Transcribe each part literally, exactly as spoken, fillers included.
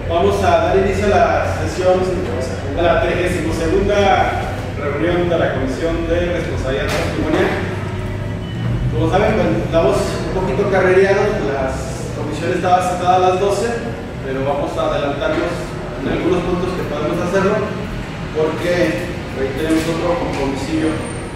Vamos a dar inicio a la sesión de la trigésima segunda reunión de la Comisión de Responsabilidad Patrimonial. Como saben, pues, estamos un poquito carrereados, la comisión estaba sentada a las doce, pero vamos a adelantarnos en algunos puntos que podemos hacerlo, porque ahí tenemos otro compromisillo.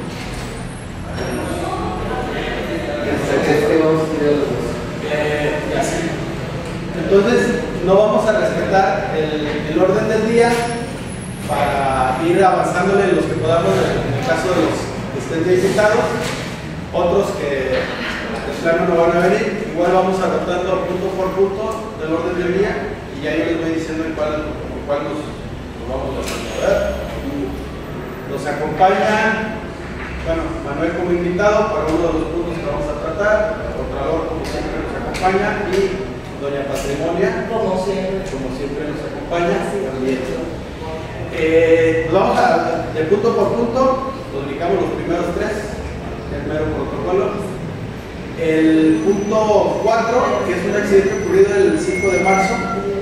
Eh, ya sé. Entonces, no vamos a respetar el, el orden del día para ir avanzándole los que podamos en el caso de los que estén ya invitados, otros que de plano no van a venir. Igual vamos adaptando punto por punto del orden del día y ya yo les voy diciendo en cuál, en cuál nos, nos vamos a ver. Nos acompaña, bueno, Manuel como invitado para uno de los puntos que vamos a tratar, el Contralor como siempre nos acompaña y Doña Patrimonia, como siempre, como siempre nos acompaña. También. Eh, pues vamos a, de punto por punto, nos ubicamos los primeros tres, el mero protocolo. El punto cuatro, que es un accidente ocurrido el cinco de marzo,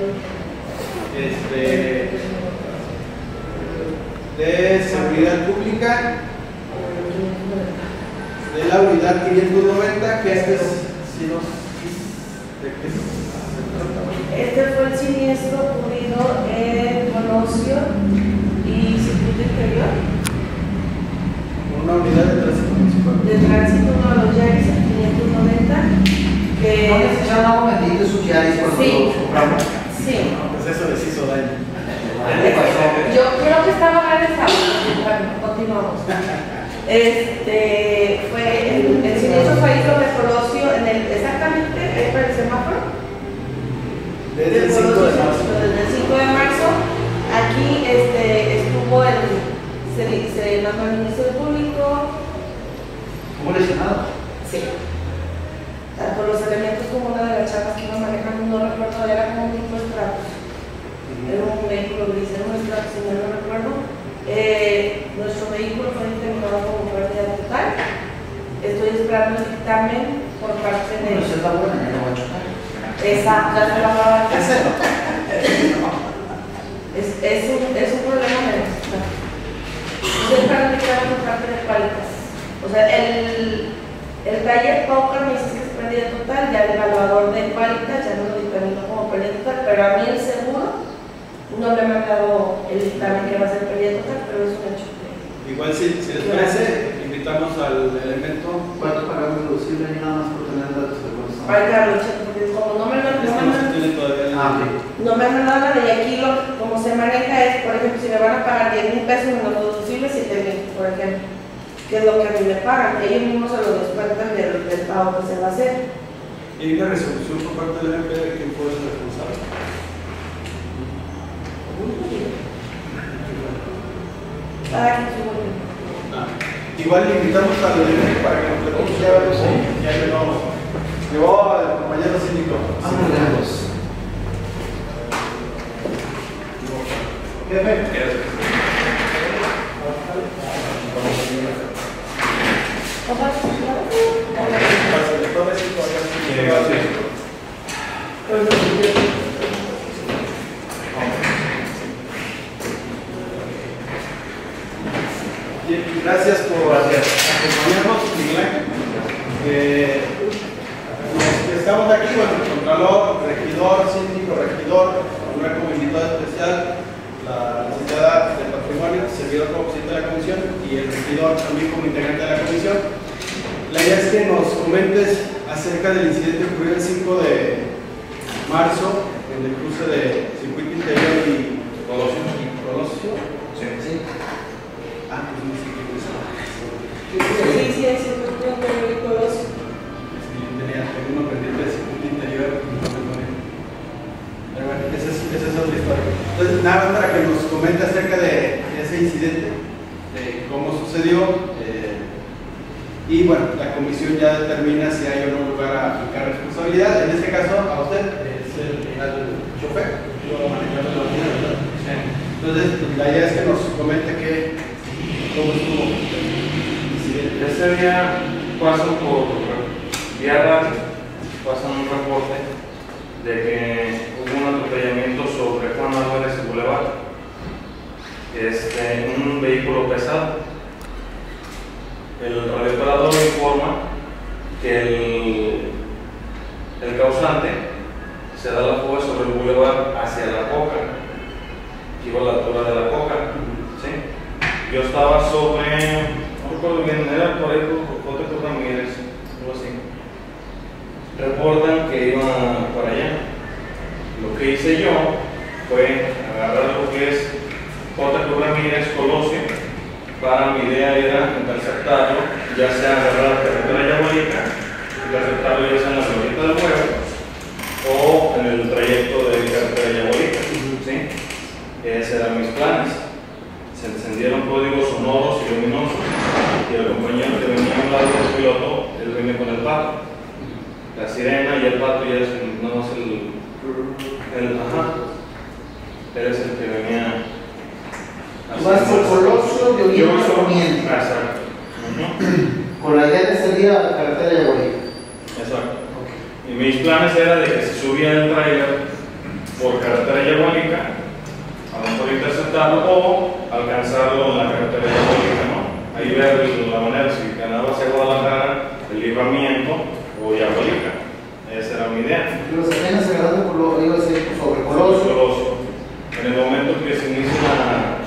este, de seguridad pública, de la unidad quinientos noventa, que este es, si nos, de qué se este fue el siniestro ocurrido en Colosio y Circuito Interior. una unidad de tránsito municipal. De tránsito, uno de los Yaris, el quinientos noventa. Que ¿No les echaron agua bendita sus Yaris cuando sí. los compramos? Sí. Pues eso les hizo daño. Yo creo que estaba regresado. Bueno, continuamos. Este fue el, el siniestro fue ahí sobre Colosio, en el, exactamente, es para el semáforo. Desde el cinco de marzo. Desde el cinco de marzo. Aquí este, estuvo el, se, se mandó al Ministerio Público. ¿Cómo lesionado? Sí. Tanto los elementos como una de las chavas que iba manejando, no recuerdo, era como un tipo de tratos. Era un vehículo gris, era un estrato, si no lo recuerdo. Eh, nuestro vehículo fue determinado como pérdida total. Estoy esperando el dictamen por parte de. No, se está buena, ya no va a chocar. Exacto, ya se la va a dar. Ese no. Es, es, un, es un problema menos. Estoy esperando el dictamen por parte de Qualitas. O sea, el, el taller toca, me dices que es pérdida total, ya el evaluador de Qualitas ya no lo dictaminó como pérdida total, pero a mí el seguro no me ha mandado el dictamen que va a ser pérdida total, pero es un hecho. Igual si, si les parece, invitamos al elemento. ¿Cuánto pagamos deducible y nada más por tener datos de bolsa? Ay, Carlos, porque como no me lo Es que no no me, se tiene todavía. Ah, ok. no me han mandado nada, y aquí lo, como se maneja es, por ejemplo, si me van a pagar diez mil pesos en los deducibles, siete mil, por ejemplo, que es lo que a mí me pagan, ellos mismos se lo descuentan del, del pago que se va a hacer. ¿Y hay una resolución por parte del M P de quién fue el responsable? Cada quien su gobierno. Ah, igual le invitamos al elemento para que nos platique ya, ya que no. Llevó al compañero síndico. Vamos lejos. Jefe. Gracias por acompañarnos, Miguel Ángel. Eh, estamos aquí, bueno, el Contralor, regidor, síndico, regidor, Manuel como invitado especial, la licenciada de Patrimonio, servidor como presidente de la comisión y el regidor también como integrante de la comisión. La idea es que nos comentes acerca del incidente ocurrido el cinco de marzo en el cruce de Circuito Interior y Colosio. ¿Colosio? Sí, sí. Ah, pues no sé qué es eso. Sí, sí, es Circuito Interior y Colosio. Sí, yo tenía uno pendiente de Circuito Interior y no me pone. Pero bueno, esa es, esa es otra historia. Entonces, nada más para que nos comente acerca de, de ese incidente, de cómo sucedió. Eh, y bueno, la comisión ya determina si hay o no lugar a aplicar responsabilidad. En este caso, a usted es el, el chofer, yo manejando la unidad, ¿verdad? Sí. Entonces, pues, la idea es que nos comente que, cómo estuvo el incidente. Ese día paso por vía radio, pasan un reporte de que hubo un atropellamiento sobre este, un vehículo pesado. El radiooperador informa que el, el causante se da la fuga sobre el bulevar hacia la Coca, que iba a la altura de la Coca. ¿Sí? Yo estaba sobre, no recuerdo bien, era por ahí por J. Ramírez, algo así. Reportan que iba para allá. Lo que hice yo fue agarrar lo que es J. Ramírez Colosio. Para mi idea era interceptarlo, ya sea agarrar la carretera Yagualica, interceptarlo ya sea en la glorieta del huevo o en el trayecto de carretera Yagualica. ¿Sí? Esos eran mis planes. Se encendieron códigos sonoros y luminosos y el compañero que venía a un lado del piloto, él venía con el pato. La sirena y el pato ya es no es el, el ajá. Él es el que venía. Vas por Colosio de Yo oriente a soy- poniente. Exacto. Ujú. Con la idea de salir a la carretera de Yagualica. Exacto. Y mis planes eran de que se subía el trailer por carretera Yagualica, a lo mejor interceptarlo o alcanzarlo en la carretera Yagualica, ¿no? Ahí ver la manera, si ganaba hacia Guadalajara, el libramiento o Yagualica. Esa era mi idea. Ibas apenas agarrando por lo iba a ser sobre Colosio. Colosio. En el momento que se inicia la-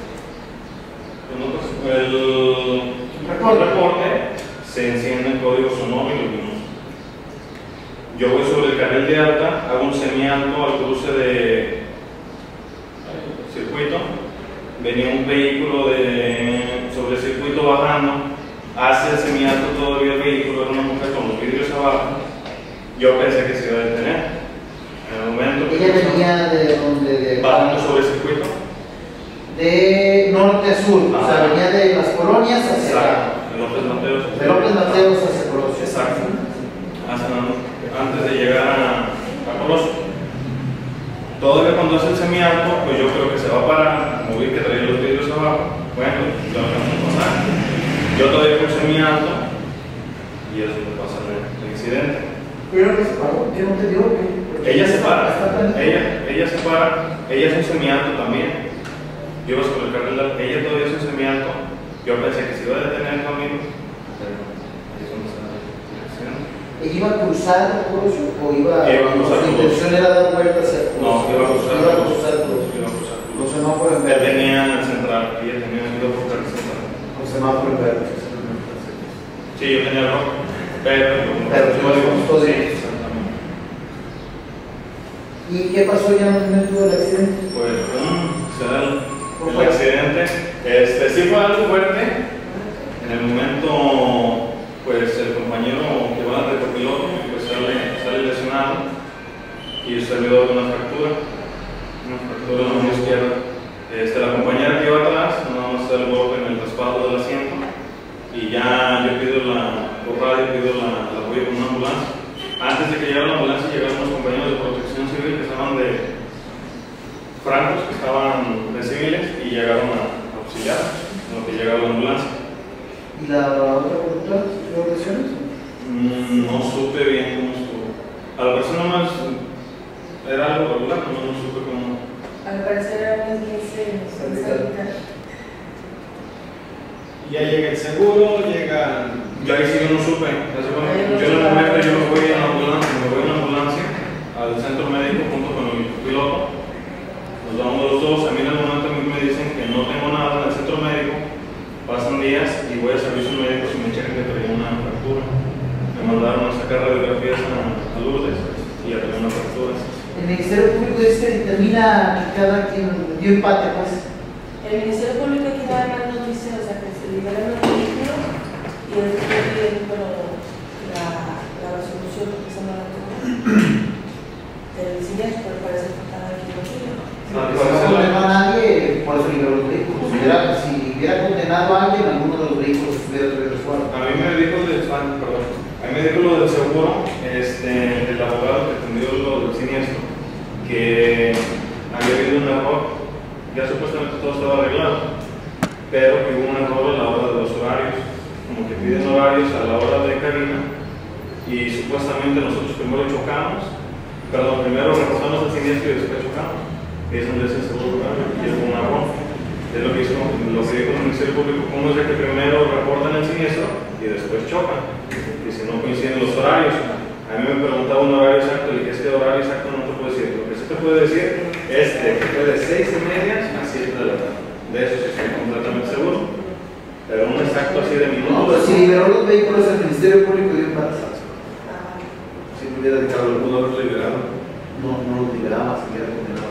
el Reporte. reporte, se enciende el código sonoro y luminoso. Yo voy sobre el carril de alta, hago un semialto al cruce de circuito. Venía un vehículo de, sobre el circuito bajando, hace el semialto todavía el vehículo, era una mujer con los vidrios abajo. Yo pensé que se iba a detener. En el momento que Ella venía de donde de, bajando sobre el circuito. de norte a sur, o sea, Ah. venía de las colonias hacia Exacto, en López Mateos. de López Mateos hacia Colosio. Exacto. Hasta- antes de llegar a, a Colosio. Todavía cuando hace el semialto, pues yo creo que se va a parar, como vi que traía los vidrios abajo, bueno, ya alcanzó a pasar. Yo todavía con semialto y eso me pasa el, el incidente. Pero no se paró, ¿qué no te dio? ¿Qué? Ella se Está- para, está prendido. ella, ella se para, ella es un semialto también. Yo iba sobre el carril, de- ella todavía es un semialto. Yo pensé que se iba a detener conmigo, pero ahí es donde está la dirección. ¿Ella iba a cruzar Colosio o iba, Iba a cruzar su Colosio. intención era dar vueltas hacia Colosio? No, iba a cruzar Iba a Colosio. cruzar Colosio. Iba a cruzar Colosio. Los semáforos en Él verde. tenía en el central, ella tenía ido por carril central. Los semáforos en verde. Sí, yo tenía el rojo, pero como Pero yo tú digo, todo sí, bien. exactamente. ¿Y qué pasó ya en el momento del accidente? Pues um, se da el, ¿Cómo el fue? accidente. Este sí fue algo fuerte. En el momento, pues el compañero que va de copiloto, pues sale, sale lesionado y el servidor con una fractura, una fractura en la mano izquierda. Este, la compañera que iba atrás, nada más da el golpe en el respaldo del asiento y ya yo pido la, por radio pido la, la apoyo con una ambulancia. Antes de que llegara la ambulancia llegaron unos compañeros de protección civil que estaban de francos, que estaban de civiles y llegaron a auxiliar en lo que llegaba la ambulancia. ¿Y la otra conductora tuvo lesiones? Mm, no supe bien cómo estuvo. A la persona más era algo regular, no, no supe cómo. Al parecer era un esguince cervical. Ya llega el seguro, llegan. Yo ahí sí yo no supe. Ya se bueno, yo en el momento yo me voy en la ambulancia, me voy en la ambulancia al centro médico junto con el piloto. Nos vamos los dos. A mí en el momento a mí me dicen que no tengo nada en el centro médico. Pasan días y voy a servicios médicos y me checan que traía una fractura. Me mandaron a sacar radiografías a, a Lourdes y ya tenía una fractura. El Ministerio Público dice que determina que cada quien dio empate, pues. El Ministerio Público aquí nada más nos dice, o sea, que se liberan los vehículos y el estoy pidiendo la, la resolución porque se me la tuvo del siniestro, pero parece que cada quien lo tiene. Si no condenó a nadie, por eso liberó los vehículos. Si hubiera, si hubiera condenado a alguien, alguno de los vehículos estuviera regresado. A mí me dijo, de, ah, perdón, a mí me dijo lo del seguro, este, del abogado que atendió lo del siniestro, que había habido un error, ya supuestamente todo estaba arreglado, pero que hubo un error a la hora de los horarios, como que piden horarios a la hora de cabina, y supuestamente nosotros primero chocamos, perdón, primero reportamos el siniestro y después chocamos, y es donde se seguro y es un error. Es lo que, hizo, lo que dijo el Ministerio Público, cómo es de que primero reportan el siniestro y después chocan, y si no coinciden los horarios. A mí me preguntaba un horario exacto, y este horario exacto no te puedo decir. Lo que sí te puedo decir es de que fue de seis y media a siete de la tarde. De eso sí estoy completamente seguro. Pero un exacto así de minutos. No, pero si liberó los vehículos el Ministerio Público dio un batazo. Si no hubiera dejado el pudo haber liberado. No, no los liberaba, se hubiera condenado.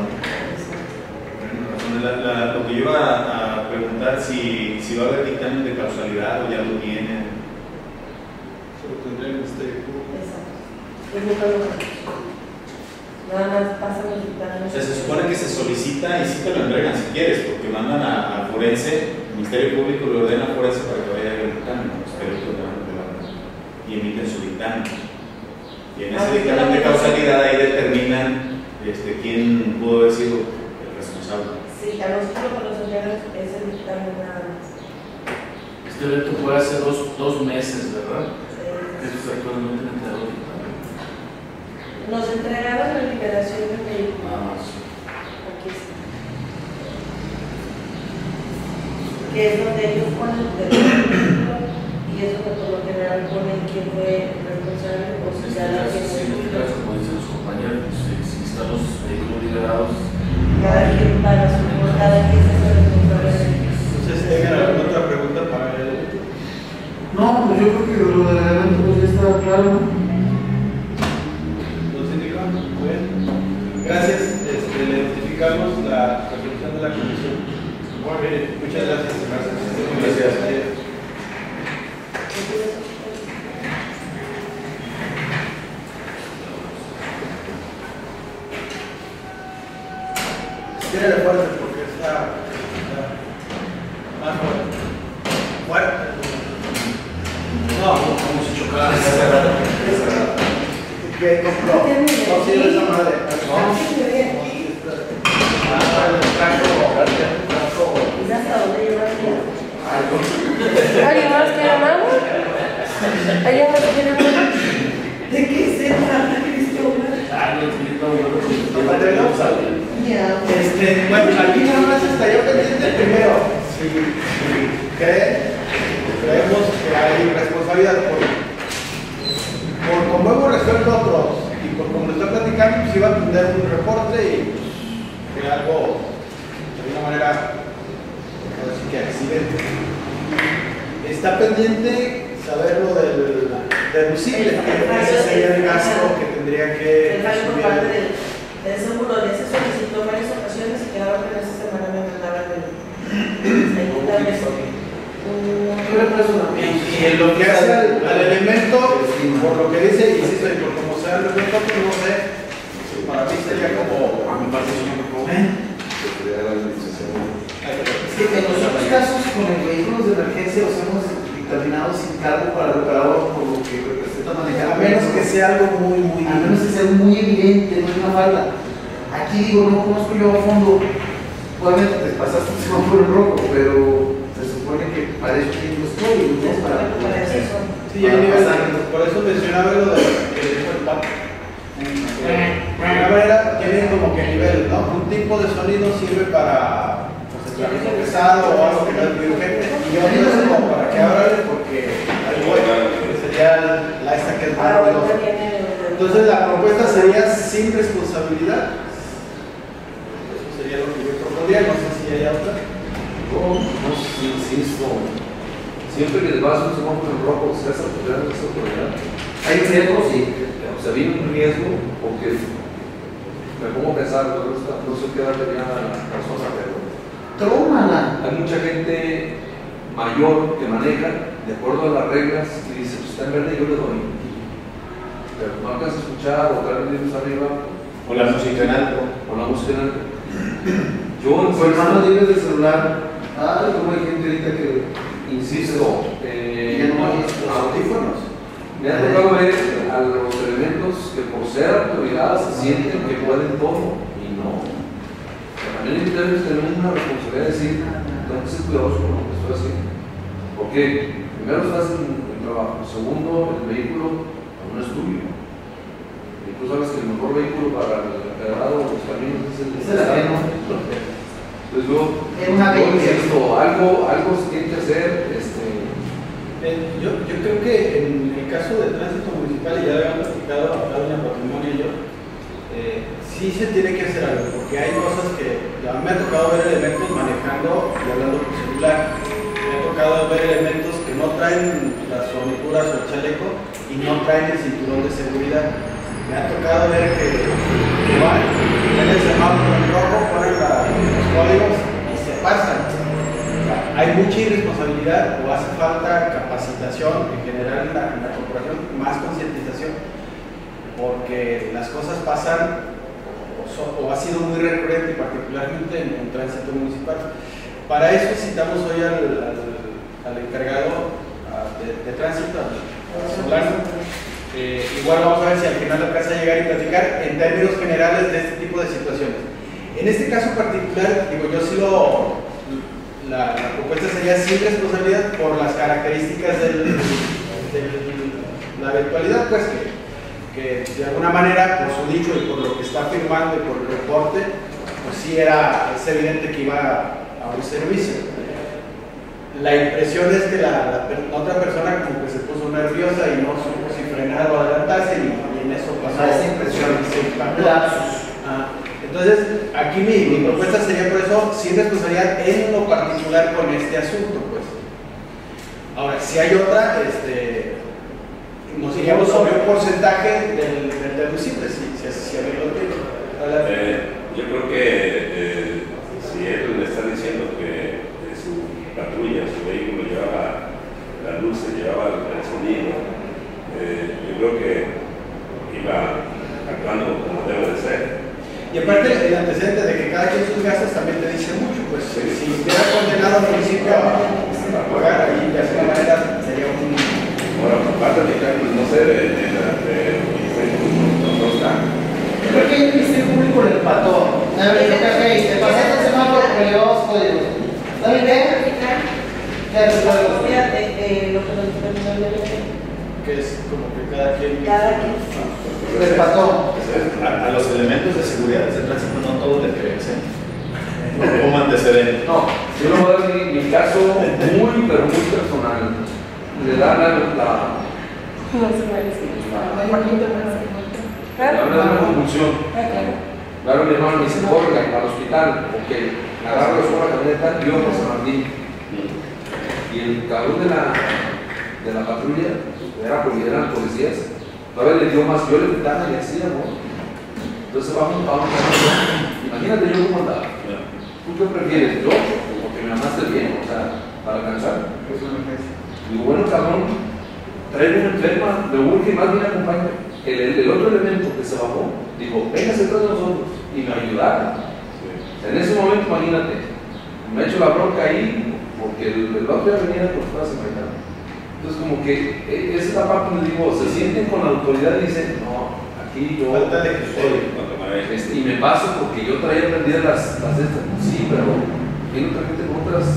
La, la, lo que yo iba a, a preguntar si, si va a haber dictamen de causalidad o ya lo tienen. Se lo tendría el Ministerio Público. Exacto. Pues nunca lo hacemos. Nada más pasan los dictámenes. O sea, se supone que se solicita y sí te lo entregan si quieres, porque mandan a, a forense, el Ministerio Público le ordena a forense para que vaya a ver el dictamen, los peritos le van a entregar y emiten su dictamen. Y en ese dictamen de causalidad ahí determinan este, quién pudo haber sido el responsable. Sí, a nosotros con los entregan es el dictamen nada más. Este evento fue hace dos, dos meses, ¿verdad? Sí. Eso es actualmente entregado el dictamen. Nos entregaron la liberación del vehículo. Nada más. Aquí está. Que es donde ellos ponen el vehículo y es donde por lo general ponen quién fue responsable o si ya la Sí, tiene. en este caso, como dicen los compañeros, si, si están los vehículos liberados, Cada quien paga su cada quien se hace responsable de ellos. Entonces, ¿tengan alguna otra pregunta para él? No, pues yo creo que lo del reglamento pues ya está claro. ¿Los indicó? Muy bien. Gracias. Este, le notificamos la resolución de la comisión. Muy bien. Muchas gracias. Gracias. Adiós. Tírale fuerte porque está, está más fuerte. Fuerte. No, como si chocara. ¿qué compró? No sirve esa madre. No. Ah, el trajo, el trajo. ¿Y hasta dónde llevas ¿Alguien más quiere mano? ¿Alguien más quiere mano? ¿De qué se trata, Cristóbal? Ah, no, sí, no, bueno, ¿Lo material? Ya, Este, bueno, aquí nada más estaría pendiente primero. Si, si creen, creemos que hay responsabilidad por, por como hemos resuelto otros y por como lo está platicando, pues iba a tener un reporte y pues, que algo de alguna manera, no sé que accidente. Está pendiente saber lo del deducible, que ese sería el gasto que tendría que el fallo por subir parte el- del, del seguro, de ese solicitó en varias ocasiones y quedaba que esta semana me mandaban el ayudarme Yo le presto una Y, y en lo que hace al, al elemento, por lo que dice, insisto, y por cómo se da el elemento, pues no sé, para mí sería como. a mi parte es un poco. Es que en los otros casos con el vehículos de emergencia los hemos dictaminado sin cargo para el operador por lo que representa manejar. A menos que sea algo muy, muy. A menos que sea muy evidente, no es una falta. Aquí digo, no conozco yo a fondo, obviamente te pasaste un semáforo en rojo, pero se supone que para eso tiene un estudio, no es para para eso son. Sí, hay niveles, por eso mencionaba lo de que dijo el Paco. De alguna manera tienen como que nivel, ¿no? Un tipo de sonido sirve para pues, el tráfico pesado o algo que no es muy urgente, y otro es como para que abra porque ahí voy, que sería la esta que es más Ahora ruidosa. tiene el- Entonces la propuesta sería sin responsabilidad. Eso sería lo que yo propondría, no sé si hay otra. Yo no insisto, siempre que vas a un semáforo en rojo, se hace autoridad, se hace autoridad. Hay un riesgo, sí, o sea, viene un riesgo porque me pongo a pensar, no, no sé qué edad tenía la persona, pero tómala. hay mucha gente mayor que maneja de acuerdo a las reglas y dice, pues está en verde, yo le doy. Pero no alcanza a escuchar o traer libros arriba O la música en alto. o la música en alto. Yo Tu hermano insisto, libre de celular. Ay, como hay gente ahorita que insisto, eh, ya no hay no, Audífonos. me ha tocado ver a los elementos que por ser autoridad se sienten que pueden todo y no. También debes tener una responsabilidad de decir, tengo que ser cuidadoso con lo que estoy haciendo. Porque primero estás en el trabajo, segundo, el vehículo no es tuyo. Y tú sabes que el mejor vehículo para el empedrado o los caminos es el Es el ajeno. Entonces yo, Es una yo belleza. insisto, algo, algo se tiene que hacer, este, Eh, yo, yo creo que en el caso del tránsito municipal, y ya habíamos platicado, acá doña Patrimonio y yo, eh, sí se tiene que hacer algo, porque hay cosas que ya me ha tocado ver elementos manejando y hablando por celular. Me ha tocado ver elementos que no traen las fornituras o el chaleco y no traen el cinturón de seguridad. Me ha tocado ver que, que van, ven el semáforo en rojo, ponen la- los códigos y se pasan. Hay mucha irresponsabilidad o hace falta capacitación en general en la, en la corporación, más concientización, porque las cosas pasan o, so- o ha sido muy recurrente, particularmente en el tránsito municipal. Para eso citamos hoy al, al, al encargado a, de, de tránsito, al Solano. Eh, igual vamos a ver si al final alcanza a llegar y platicar en términos generales de este tipo de situaciones. En este caso particular, digo, yo sí lo... La, la propuesta sería sin responsabilidad por las características de la eventualidad, pues que, que de alguna manera, por su dicho y por lo que está firmando y por el reporte, pues sí era, es evidente que iba a, a un servicio. La impresión es que la, la, per- la otra persona como que se puso nerviosa y no supo si frenar o adelantarse y, y en eso pasó. Ah, esa impresión, se impactó. lapsus. Ah, entonces, aquí mi, mi propuesta sería por eso, sin responsabilidad en lo particular con este asunto, pues. Ahora, si hay otra, este, nos iríamos sobre un porcentaje del, del deducible, si, si, si habría lo que. Eh, yo creo que eh, si él le está diciendo que eh, su patrulla, su vehículo llevaba las luces, llevaba el sonido, eh, yo creo que iba actuando como debe de ser. Y aparte el antecedente de que cada quien sus gastos también te dice mucho, pues si hubiera condenado al municipio a, a pagar ahí de alguna manera sería un... Bueno, aparte de que no sé, de, de, de, de, no está. Creo que el Ministerio Público le empató. A ver, te pasaste el semáforo porque le llevamos códigos. ¿Está bien? ¿Qué haces luego? Fíjate, eh, lo que nos terminó de ver, que es como que cada quien... cada quien. Le empató. A, a los elementos de seguridad de tránsito no todos le creen, ¿eh? Como antecedente. no, yo le voy a dar mi, mi caso muy, pero muy personal. Le da la, la, No se me dice. la, Claro. le da una convulsión. Ah, claro. Claro, mi hermano me dice, corre al hospital, porque agarro la camioneta y yo por San Martín. Y el cabrón de la, de la patrulla, era porque eran policías, todavía le dio más, yo le gritaba y así, amor. Entonces vamos, vamos, vamos. Imagínate yo cómo andaba. ¿Tú qué prefieres? Yo, porque me amaste bien, o sea, para alcanzar. Digo, bueno, cabrón, trae una enferma, me urge y más bien acompaña. El, el, el otro elemento que se bajó, digo, véngase detrás de nosotros y me ayudaron. En ese momento, imagínate, me he hecho la bronca ahí porque el, el otro ya venía por toda Semana. Entonces, como que e, esa es la parte donde digo, se sienten con la autoridad y dicen, no, aquí yo Falta de que soy. Este, y me paso porque yo traía prendidas las, las de estas. Sí, pero viene otra gente con otras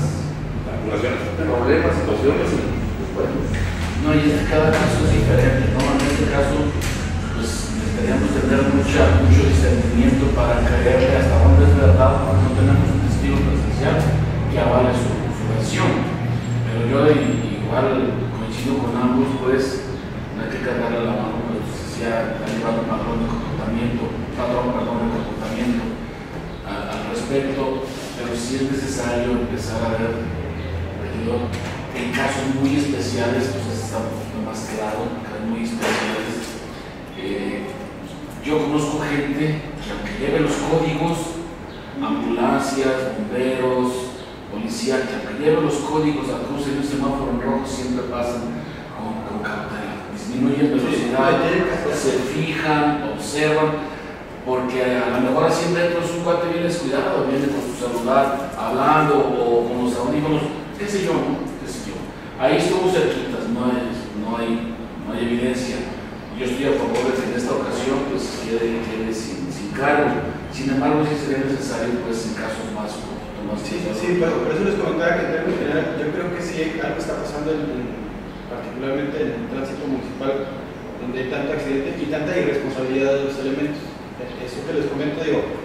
problemas, situaciones y pues, bueno. No, y es que cada caso es diferente, ¿no? En este caso, pues necesitaríamos tener mucha, mucho discernimiento para creerle hasta dónde es verdad, porque no tenemos un testigo presencial que avale su, su versión. Pero yo igual coincido con ambos, pues no hay que cargarle la mano, pues si ha llevado un patrón de comportamiento, patrón, perdón, de comportamiento al, al respecto, pero sí es necesario empezar a ver, ¿no? En casos muy especiales, pues está un poquito más claro, casos muy especiales. Eh, yo conozco gente que aunque lleve los códigos, ambulancias, bomberos, policía, que aunque lleve los códigos al cruce de un semáforo en rojo, siempre pasan con, con cautela. Disminuyen velocidad, se fijan, observan, porque a lo mejor así dentro es un cuate bien descuidado, viene con su celular hablando o con los audífonos, qué sé yo, ¿no? qué sé yo. Ahí estuvo cerquitas, no hay, no hay, no hay evidencia. Yo estoy a favor de que en esta ocasión pues quede, quede sin, sin cargo. Sin embargo, sí sería necesario pues en casos más un poquito más. Sí, sí, sí, pero por eso les comentaba que en términos generales yo creo que sí algo está pasando en, en, particularmente en el tránsito municipal, donde hay tanto accidente y tanta irresponsabilidad de los elementos. Eso que les comento, digo,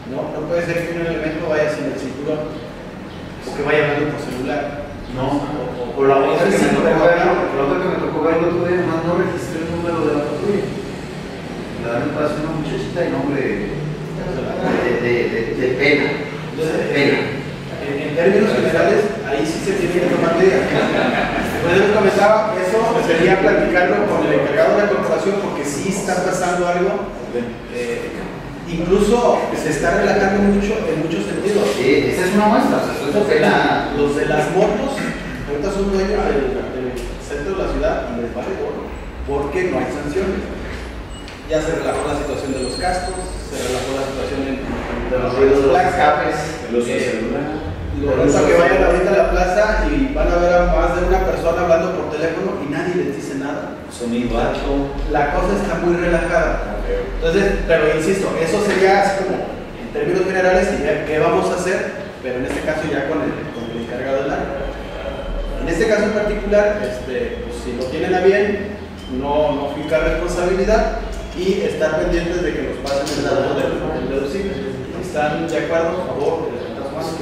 ¿no? No puede ser que un elemento vaya sin el cinturón o que vaya hablando por celular. No, O, o, o la otra que sí, me tocó pero- ver, la otra que me tocó ver el otro día, nomás no registré el número de la patrulla. Le dan el paso a una muchachita y nombre de, de, de, de pena. Entonces, De pena. En, en términos generales, ahí sí se tiene que tomar medidas. Después les comentaba, eso sería platicarlo con el encargado de la corporación porque sí está pasando algo. Eh, incluso se está relajando mucho en muchos sentidos. Sí, esa es una muestra. O sea, esto es pena. Los de las motos, ahorita son dueños del, del centro de la ciudad y les vale gorro, porque no hay sanciones. Ya se relajó la situación de los cascos, se relajó la situación en, de los ruidos de los escapes. Los Eh, celulares. Lo resulta que vayan ahorita a la plaza y van a ver a más de una persona hablando por teléfono y nadie les dice nada. Sonido alto. La cosa está muy relajada. Entonces, pero insisto, eso sería así como en términos generales y ver qué vamos a hacer, pero en este caso ya con el, con el encargado del área. En este caso en particular, este, pues, si lo tienen a bien, no, no fijar responsabilidad y estar pendientes de que nos pasen el dato del, del deducible. ¿Están de acuerdo? Por favor, levantar las manos.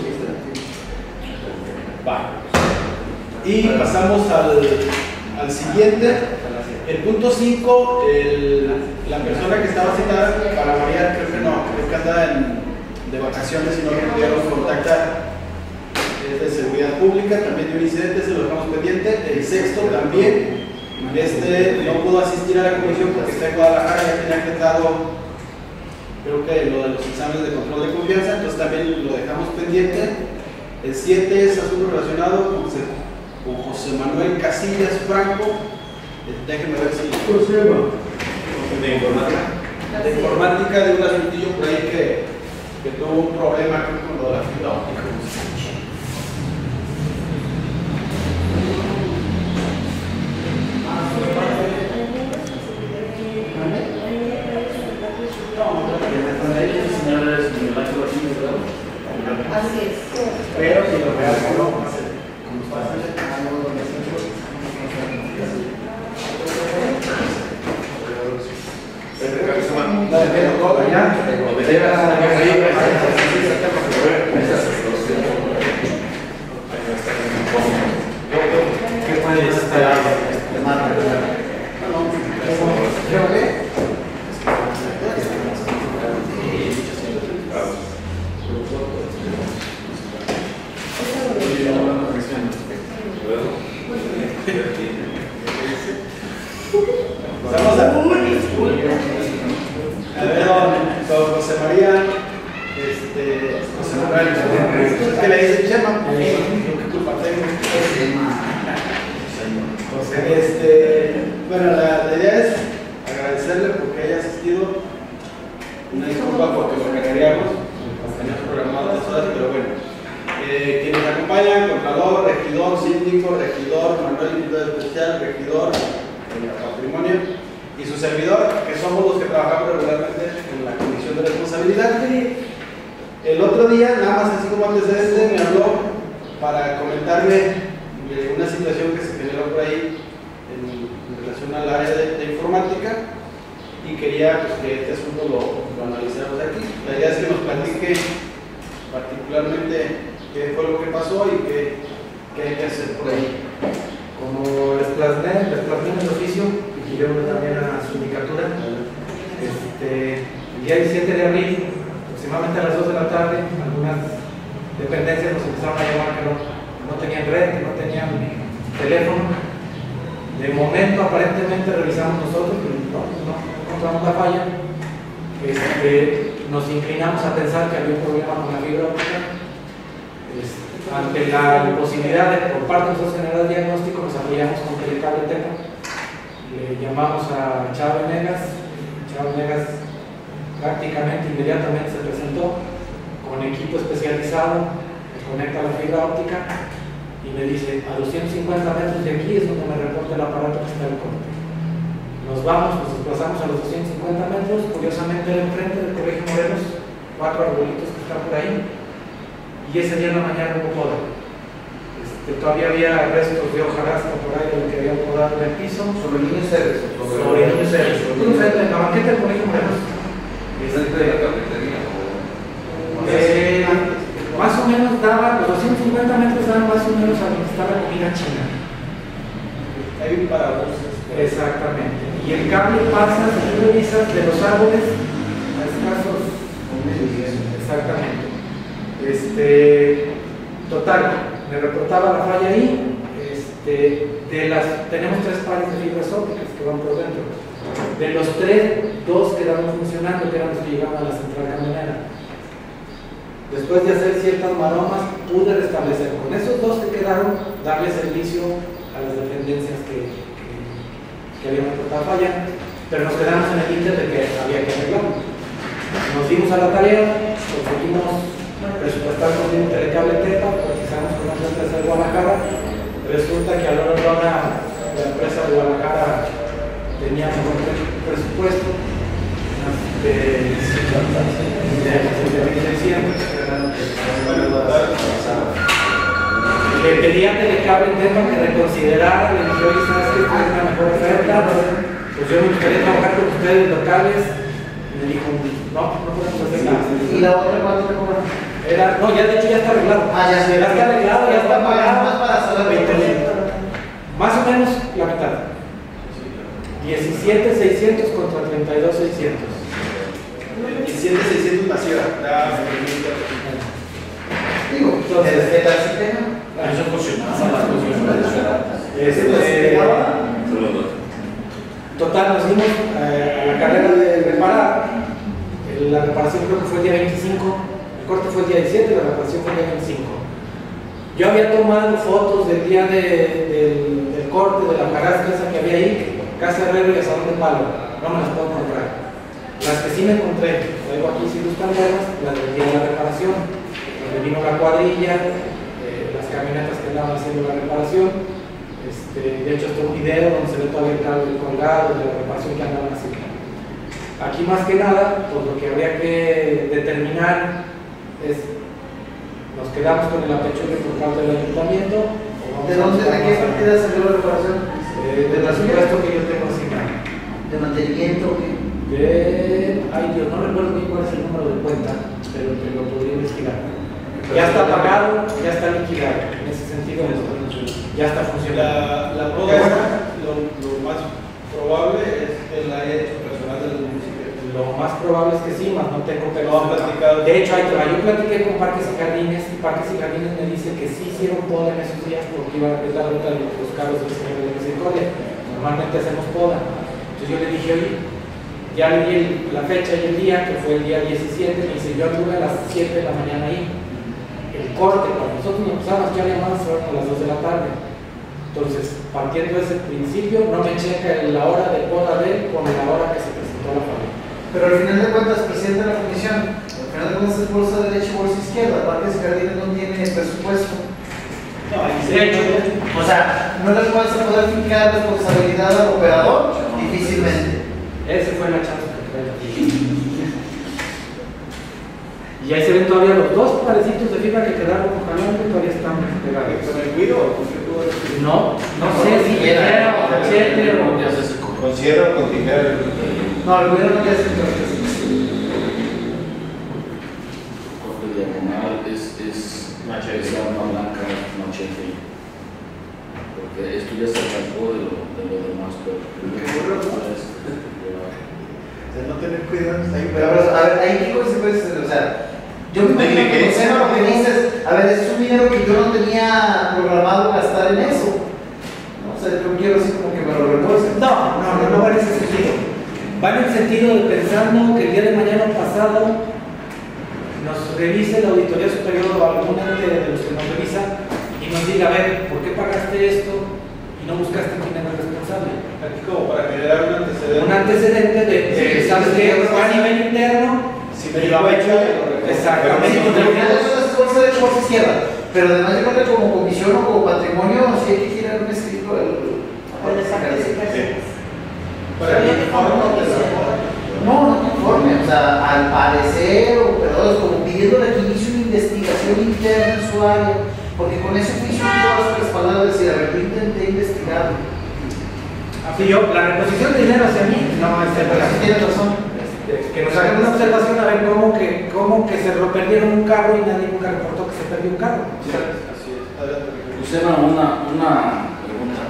Va. Y pasamos al, al siguiente. El punto cinco, la persona que estaba citada para variar, creo que no, creo que anda en, de vacaciones y no lo pudieron contactar. Es de seguridad pública, también de un incidente, se lo dejamos pendiente. El sexto también, este no pudo asistir a la comisión porque está en Guadalajara, ya tenía agendado, creo que lo de los exámenes de control de confianza, entonces también lo dejamos pendiente. El siete es asunto relacionado con, con José Manuel Casillas Franco. Déjenme ver si. De informática. De informática, de un asuntillo por ahí que, que tuvo un problema creo, con lo de la fibra óptica. Así es. Pero si lo veas como no, como fácil. No, depende todo ya. ¿Qué puede estar? Vamos a a ver, don, don José María, este, José Manuel, es que le dicen Chema, ¿qué culpa tengo? Este, bueno, la, la idea es agradecerle porque haya asistido. Una disculpa porque lo requeríamos, teníamos programado las horas, pero bueno. Eh, quienes acompañan, Contralor, Regidor, Síndico, Regidor, Manuel Invitado Especial, Regidor, en el Patrimonio y su servidor, que somos los que trabajamos regularmente en la Comisión de Responsabilidad. El otro día, nada más así como antecedente, me habló para comentarme de una situación que se generó por ahí en, en relación al área de, de informática y quería pues, que este asunto lo, lo analicemos aquí. La idea es que nos platique particularmente qué fue lo que pasó y qué, qué hay que hacer por ahí. Como les plasmé, les plasmé en el oficio y llevo también a la sindicatura, este, el día diecisiete de abril, aproximadamente a las dos de la tarde, algunas dependencias nos empezaron a llamar que no, no tenían red, que no tenían teléfono. De momento, aparentemente, revisamos nosotros, pero no, no encontramos la falla. Este, nos inclinamos a pensar que había un problema con la fibra óptica. Este, ante la imposibilidad de por parte de nosotros generar el diagnóstico, nos apoyamos con Telecable Tepa. Le llamamos a Chava Venegas. Chava Venegas prácticamente inmediatamente se presentó con equipo especializado, conecta la fibra óptica y me dice: a doscientos cincuenta metros de aquí es donde me reporta el aparato que está en corte. Nos vamos, nos desplazamos a los doscientos cincuenta metros, curiosamente era enfrente del Colegio Morelos, cuatro arbolitos que están por ahí, y ese día en la mañana hubo poda. Este, todavía había restos de hojarasca por ahí de lo que habían podado en el piso. Sobre el niño Ceres. Sobre el niño Ceres. En la banqueta del Colegio Morelos. ¿Es de la cafetería? Eh, más o menos daba, los doscientos cincuenta metros daban más o menos a donde está la comida china. Hay un parabuses. Exactamente. Y el cable pasa, si tú revisas, de los árboles a escasos. Exactamente. Este, total, me reportaba la falla ahí. Este, de las, tenemos tres pares de fibras ópticas que van por dentro. De los tres, dos quedaron funcionando, que eran los que llegaban a la central camionera. Después de hacer ciertas maromas, pude restablecer con esos dos que quedaron, darle servicio a las dependencias que, que, que habían reportado falla, pero nos quedamos en el inter de que había que arreglarlo. Nos dimos a la tarea, conseguimos presupuestar con un telecable TEPA, cotizamos con otra empresa de Guadalajara. Resulta que a la hora de ahora la empresa de Guadalajara tenía mejor presupuesto. De le pedí a Telecable Tepa que reconsiderara, le dije, oye, ¿sabes que esta es una mejor oferta? Pues yo me gustaría trabajar con ustedes locales. Me dijo, no, no podemos hacer nada. ¿Y la otra cuánto te cobran? Era, no, ya de hecho ya está arreglado. Ah, ya, ya está arreglado, ya está pagado. Más para saber veinte mil. Más o menos la mitad. diecisiete mil seiscientos contra treinta y dos mil seiscientos. diecisiete mil seiscientos nació. Digo, entonces, ¿qué tal si tengo? Eso funcionaba. Este, total, nos dimos eh, a la carrera de reparar. La reparación creo que fue el día veinticinco. El corte fue el día diecisiete, la reparación fue el día veinticinco. Yo había tomado fotos del día de, del, del corte, de la carrasca esa que había ahí, Casa Herrero y Asadón de Palo. No me las puedo encontrar. Las que sí me encontré, traigo aquí si buscan verlas, las del día de la reparación, donde vino la cuadrilla, eh, las camionetas que andaban haciendo la reparación. Este, de hecho, está un video donde se ve todo el cable colgado de la reparación que andaban haciendo. Aquí más que nada, pues lo que habría que determinar es, nos quedamos con el apechugue por parte del ayuntamiento. O ¿De dónde, de qué partida salió la reparación? Eh, del presupuesto que yo tengo asignado. ¿De mantenimiento o qué? De, ay Dios, no recuerdo bien cuál es el número de cuenta, pero te lo podría investigar. Ya está pagado, ya está liquidado. En ese sentido, ya está funcionando. La, la prueba, lo, lo más probable es que la haya hecho personal del municipio. Lo más probable es que sí, más no tengo que no han platicado. De hecho, ahí te va. Yo platiqué con Parques y Jardines y Parques y Jardines me dice que sí hicieron poda en esos días porque iba a es la ruta de los carros del Señor de la Misericordia. Normalmente hacemos poda. Entonces yo le dije, oye, ya le di el, la fecha y el día, que fue el día diecisiete, me dice, yo anduve a las siete de la mañana ahí. El corte, cuando nosotros nos empezamos ya llamadas a las dos de la tarde. Entonces, partiendo de ese principio, no me checa la hora de poda de él con la hora que se presentó la familia. Pero al final de cuentas, presidente de la comisión, al final de cuentas es bolsa derecha y bolsa izquierda. Parques y Jardines no tiene presupuesto. No, ahí sí. De hecho, o sea, no les vas a poder fijar responsabilidad al operador, difícilmente. Ese fue la chance que trae. Y ahí se ven todavía los dos parecitos de fibra que quedaron jalando, todavía están pegados. ¿Con el cuido? No, no sé si era o machete o ya se secó. ¿Con sierra o con tijera? No, el gobierno no quiere hacer Corte diagonal es, es Machete. es arma blanca, machete. Porque esto ya se arrancó de lo, de lo demás, pero primero es No tener cuidado, está ahí. Pero, pero, a ver, ahí qué consecuencias, o sea, yo me imagino que José, lo que dices, a ver, es un dinero que yo no tenía programado gastar en eso. ¿No? O sea, yo quiero así como que me lo reembolsen. No, no, no, no va en ese sentido. Va en el sentido de pensando que el día de mañana pasado nos revise la Auditoría Superior o algún ente de los que nos revisa y nos diga, a ver, ¿por qué pagaste esto y no buscaste quién era el responsable? Aquí como para generar un antecedente. Un antecedente de, de Sí, ¿sabes sí, qué? sí, Fue a sí. nivel interno. Si me lo ha hecho, Exactamente. Sí, porque al final de cuentas es bolsa derecha y bolsa izquierda. Pero además yo creo que como comisión o como patrimonio, sí hay que girar un escrito al. Con las participaciones. para el informe de la No, no conforme, o sea, al parecer, o perdón, como pidiendo que inicie una investigación interna en su área, porque con ese juicio tú vas a respaldar y decir, a ver, yo intenté investigar. Así yo, la reposición de dinero hacia mí no es el Pero sí caso. tienes razón. este, que nos hagan una observación a ver cómo que, cómo que se lo perdieron un carro y nadie nunca reportó que se perdió un carro. Sí, así es. Adelante. Lucena, una, una pregunta.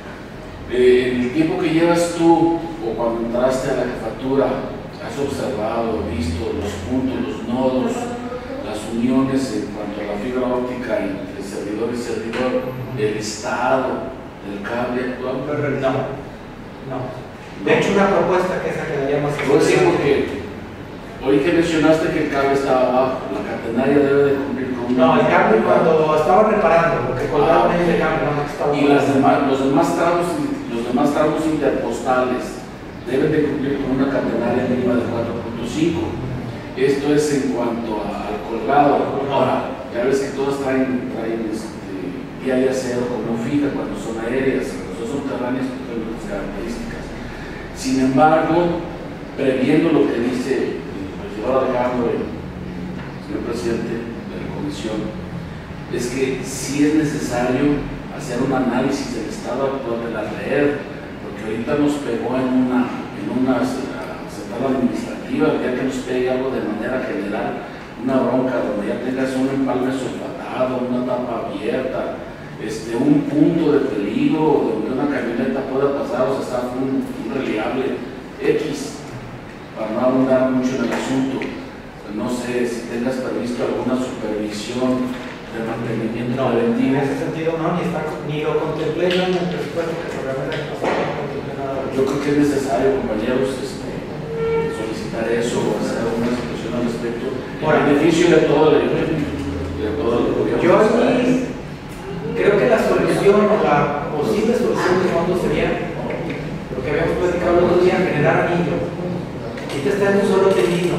Eh, en el tiempo que llevas tú o cuando entraste a la jefatura, ¿has observado, visto los puntos, los nodos, las uniones en cuanto a la fibra óptica entre servidor y servidor, el estado del cable actual? No, no. De hecho, una propuesta que esa quedaría más Voy a decir porque hoy que mencionaste que el cable estaba abajo, la catenaria debe de cumplir con... No, el cable cuando estaban reparando, lo que colgaron Ah, ahí de cable, no, que estaba... y las demás, los demás tramos, los demás tramos interpostales deben de cumplir con una catenaria mínima de cuatro punto cinco. Esto es en cuanto a- al colgado. Ahora, ya ves que todas traen, traen este, vía de acero como fija cuando son aéreas, cuando son subterráneas, pues tienen otras características. Sin embargo, previendo lo que dice el señor Alejandro, el señor presidente de la comisión, es que sí es necesario hacer un análisis del estado actual de la red, porque ahorita nos pegó en una, en una central administrativa, ya que nos pegue algo de manera general, una bronca donde ya tengas un empalme sulfatado, una tapa abierta, este, un punto de peligro donde una camioneta pueda pasar, o sea, está un, un reliable X, para no abundar mucho en el asunto. No sé si tengas previsto alguna supervisión de mantenimiento No, en preventivo. ese sentido no, ni, está, ni lo contemplé yo en el presupuesto que programé el año pasado, no contemplé nada. Yo creo que es necesario, compañeros, este, solicitar eso o hacer alguna situación al respecto, en Ahora, beneficio de todo el, de todo el gobierno. Yo aquí creo que la solución o la posible solución de fondo sería lo que habíamos platicado el otro día, generar anillo. Ahorita está en un solo tendido.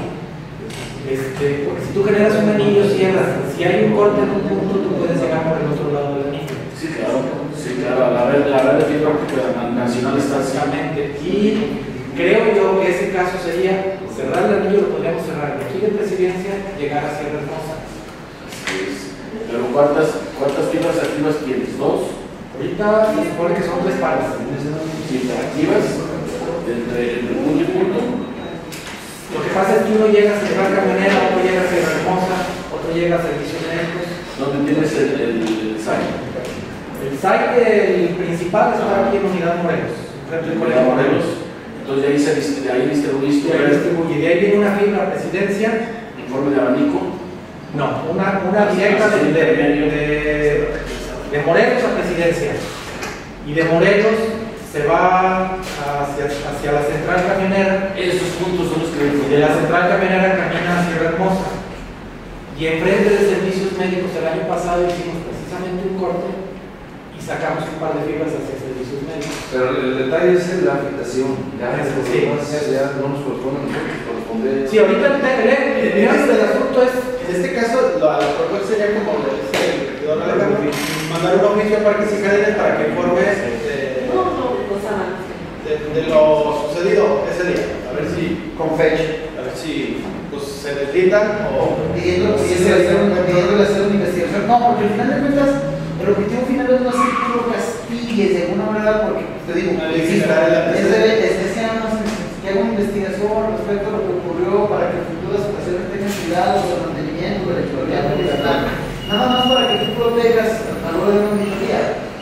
Este, porque si tú generas un anillo, cierras. Si hay un corte en un punto, tú puedes llegar por el otro lado del anillo. Sí, claro, sí, claro, la red, la red de fibra óptica nacional está así. Exactamente. Y creo yo que ese caso sería cerrar el anillo, lo podríamos cerrar de aquí de Presidencia, llegar a Sierra Hermosa. Así es. Pero ¿cuántas, cuántas fibras activas tienes? ¿Dos? Ahorita se supone que son tres pares. Sí, interactivas entre, entre punto y punto. Lo que pasa es que uno llega a Central Camionera, otro llega a Sierra Hermosa, otro llega a Servicios Médicos. ¿Dónde tienes el, el, el site? El site el principal está aquí en Unidad Morelos. Frente al Colegio Morelos. Entonces de ahí, se, dist- de ahí distribuiste Y ahí distribuye. De ahí viene una fibra a Presidencia. informe de abanico. No, una, una directa de, de, de, de Morelos a Presidencia. Y de Morelos se va hacia, hacia la Central Camionera. Esos puntos son los que Y de la Central Camionera camina a Sierra Hermosa. Y enfrente de Servicios Médicos el año pasado hicimos precisamente un corte y sacamos un par de fibras hacia Servicios Médicos. Pero el detalle es la afectación. Ya, Sí. ya no nos corresponde a nosotros, corresponde. Sí, ahorita el, el, el, digamos, el asunto es. En este caso, la, la propuesta sería como le dice el regidor Alejandro, mandar un oficio a Parques y Jardines para que informe de, No, no, cosa más. de, de lo sucedido ese día. A ver si, Con fecha. a ver si pues, se deslindan o Pidiendo, si pidiéndole se hacer, un- pidiéndole hacer una investigación. No, porque al final de cuentas, el objetivo final es no hacer que lo castigues de alguna manera, porque te digo, Una insisto, general de la es de, es de sea más que haga una investigación respecto a lo que ocurrió para que en futuras ocasiones tengan cuidado del mantenimiento, de la historia medicinal. Nada más para que tú protejas a lo de una minoría.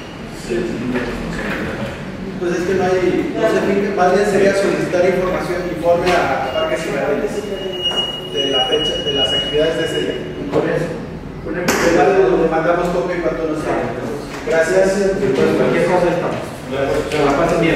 pues es que no hay, no se fija, más bien sería solicitar información, informe a Parques y Jardines de la fecha, de las actividades de ese día. Con eso. Con el Le mandamos copia en cuanto nos salga. Gracias. Entonces, cualquier cosa estamos. Se la pasen bien.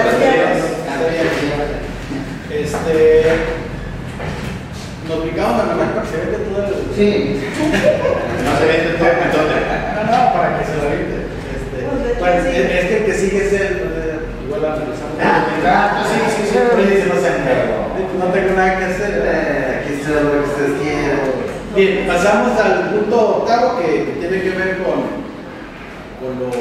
Este. Nos ubicamos a Manuel para que se vea todo el. Sí. No se vende todo el montón. No, no, para que se lo vea. Este, bueno, es, es que el que sigue es el. Igual la regresamos. Ah, sí, sí, sí. No sé, no tengo nada que hacer. Aquí está lo que ustedes quieren. Bien, pasamos al punto octavo que tiene que ver con, con, lo,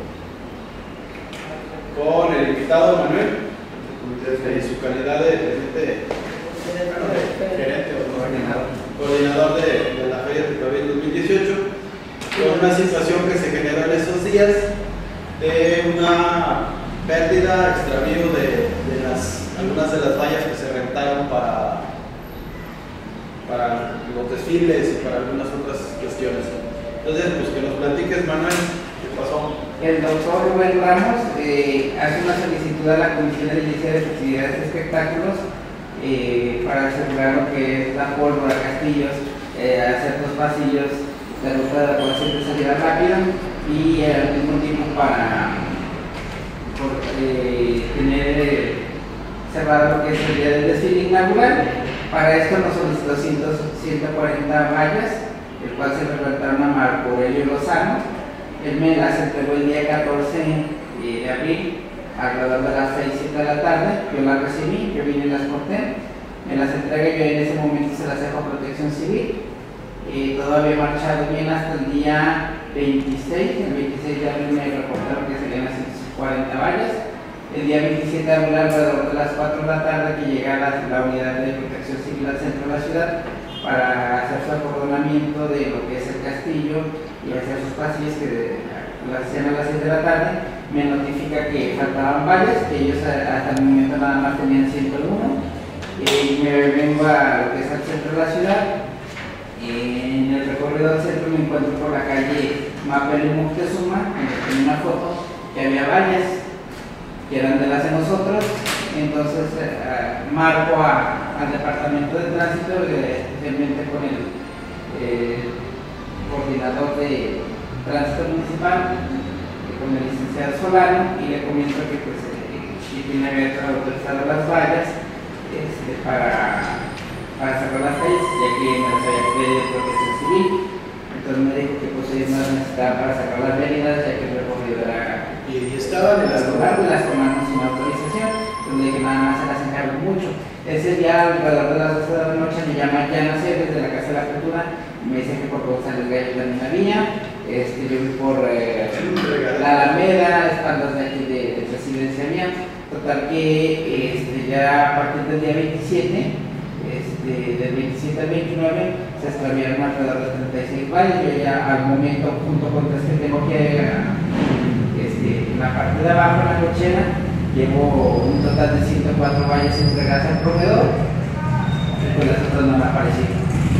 con el invitado Manuel, en su calidad de presidente, bueno, de gerente o coordinador, coordinador de, de la Feria de Tecnología dos mil dieciocho, con una situación que se generó en esos días de una pérdida, extravío de, de las, algunas de las vallas que se rentaron para desfiles y para algunas otras cuestiones. Entonces, pues que nos platiques, Manuel, ¿qué pasó? El doctor Rubén Ramos eh, hace una solicitud a la Comisión de Edilicia de Festividades y Espectáculos eh, para asegurar lo que es la pólvora, castillos, eh, hacer dos pasillos de ruta de evacuación de salida rápida y eh, al mismo tiempo para por, eh, tener eh, cerrado lo que es el día del desfile inaugural. Para esto nos solicitó ciento cuarenta vallas, el cual se repartieron a Marco Aurelio Lozano. Él me las entregó el día catorce de abril, alrededor de las seis, siete de la tarde. Yo las recibí, yo vine y las corté, me las entregué, yo en ese momento se las dejo a Protección Civil. Eh, todo había marchado bien hasta el día veintiséis, el veintiséis de abril me reportaron que serían las ciento cuarenta vallas. El día veintisiete de abril, alrededor de las cuatro de la tarde, que llega la, la unidad de Protección Civil al centro de la ciudad para hacer su acordonamiento de lo que es el castillo y hacer sus pasillos que las hacían a las seis de la tarde. Me notifica que faltaban vallas, que ellos hasta el momento nada más tenían ciento uno, y me vengo a lo que es al centro de la ciudad. En el recorrido al centro me encuentro por la calle Mapel y Moctezuma, en una foto que había vallas que eran de las de nosotros. Entonces eh, marco a, al departamento de tránsito, eh, especialmente con el eh, coordinador de tránsito municipal, eh, con el licenciado Solano, y le comento que pues eh, sí tiene abierto autorizado las vallas este, para, para cerrar las calles, ya que me las había pedido Protección Civil. Entonces me dijo que pues ellos no las necesitaban para sacar las avenidas, ya que el recorrido era y estaban en las tomaron las tomaron sin autorización. Entonces dije, nada más se las encargo mucho. Ese día, alrededor de las doce de la noche, me llama Yana C desde la Casa de la Cultura y me dice que por González Gallo también había. Este, yo fui por eh, la Alameda, espaldas de aquí de, de Residencia mía. Total que este, ya a partir del día veintisiete, este, del veintisiete al veintinueve, se extraviaron alrededor de treinta y seis vallas. Yo ya al momento, junto con tres que tengo que este, en la parte de abajo, en la cochera, llevo un total de ciento cuatro vallas entregadas al proveedor, y pues las otras no me han aparecido.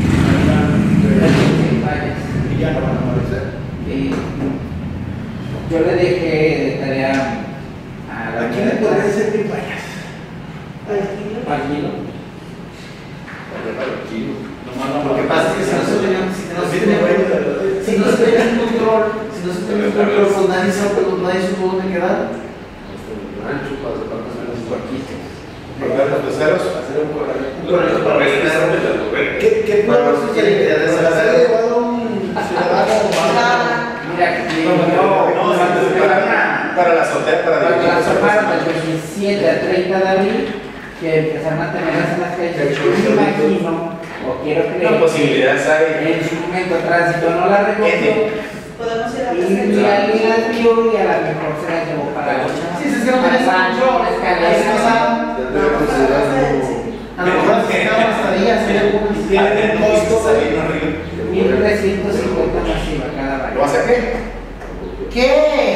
Y ya no van a aparecer. Eh, yo le dejé de tarea a la. ¿A quién le podría servir vallas? Al kilo. Lo que pasa es que si no se tenía, si no se tenía, si no se tenía un control, si no se tenía un control, pues nadie sabe, pues nadie supo dónde quedar. Para los peceros, Hacer un correo. Un correo para ver qué ¿Qué, qué puede suceder? ¿Se las ha llevado un ciudadano? Mira, que no, no, para, para la azotea, para Cuando dirigir las esa tomaron del persona. veintisiete al treinta de abril, que empezaron a tenerlas en las calles, yo me imagino, o quiero creer, No, posibilidades hay. en su momento tránsito no la recogió, Podemos ir a y presentar. alguien las vio y a lo mejor se las llevó para Sí, es que no tenés control, es que así pasaba. Tendría que considerarlo. A lo mejor necesitaban hasta días, hay algunos. Tienen un costo mil trescientos cincuenta masiva cada ¿Lo valla. hace qué? ¿Qué?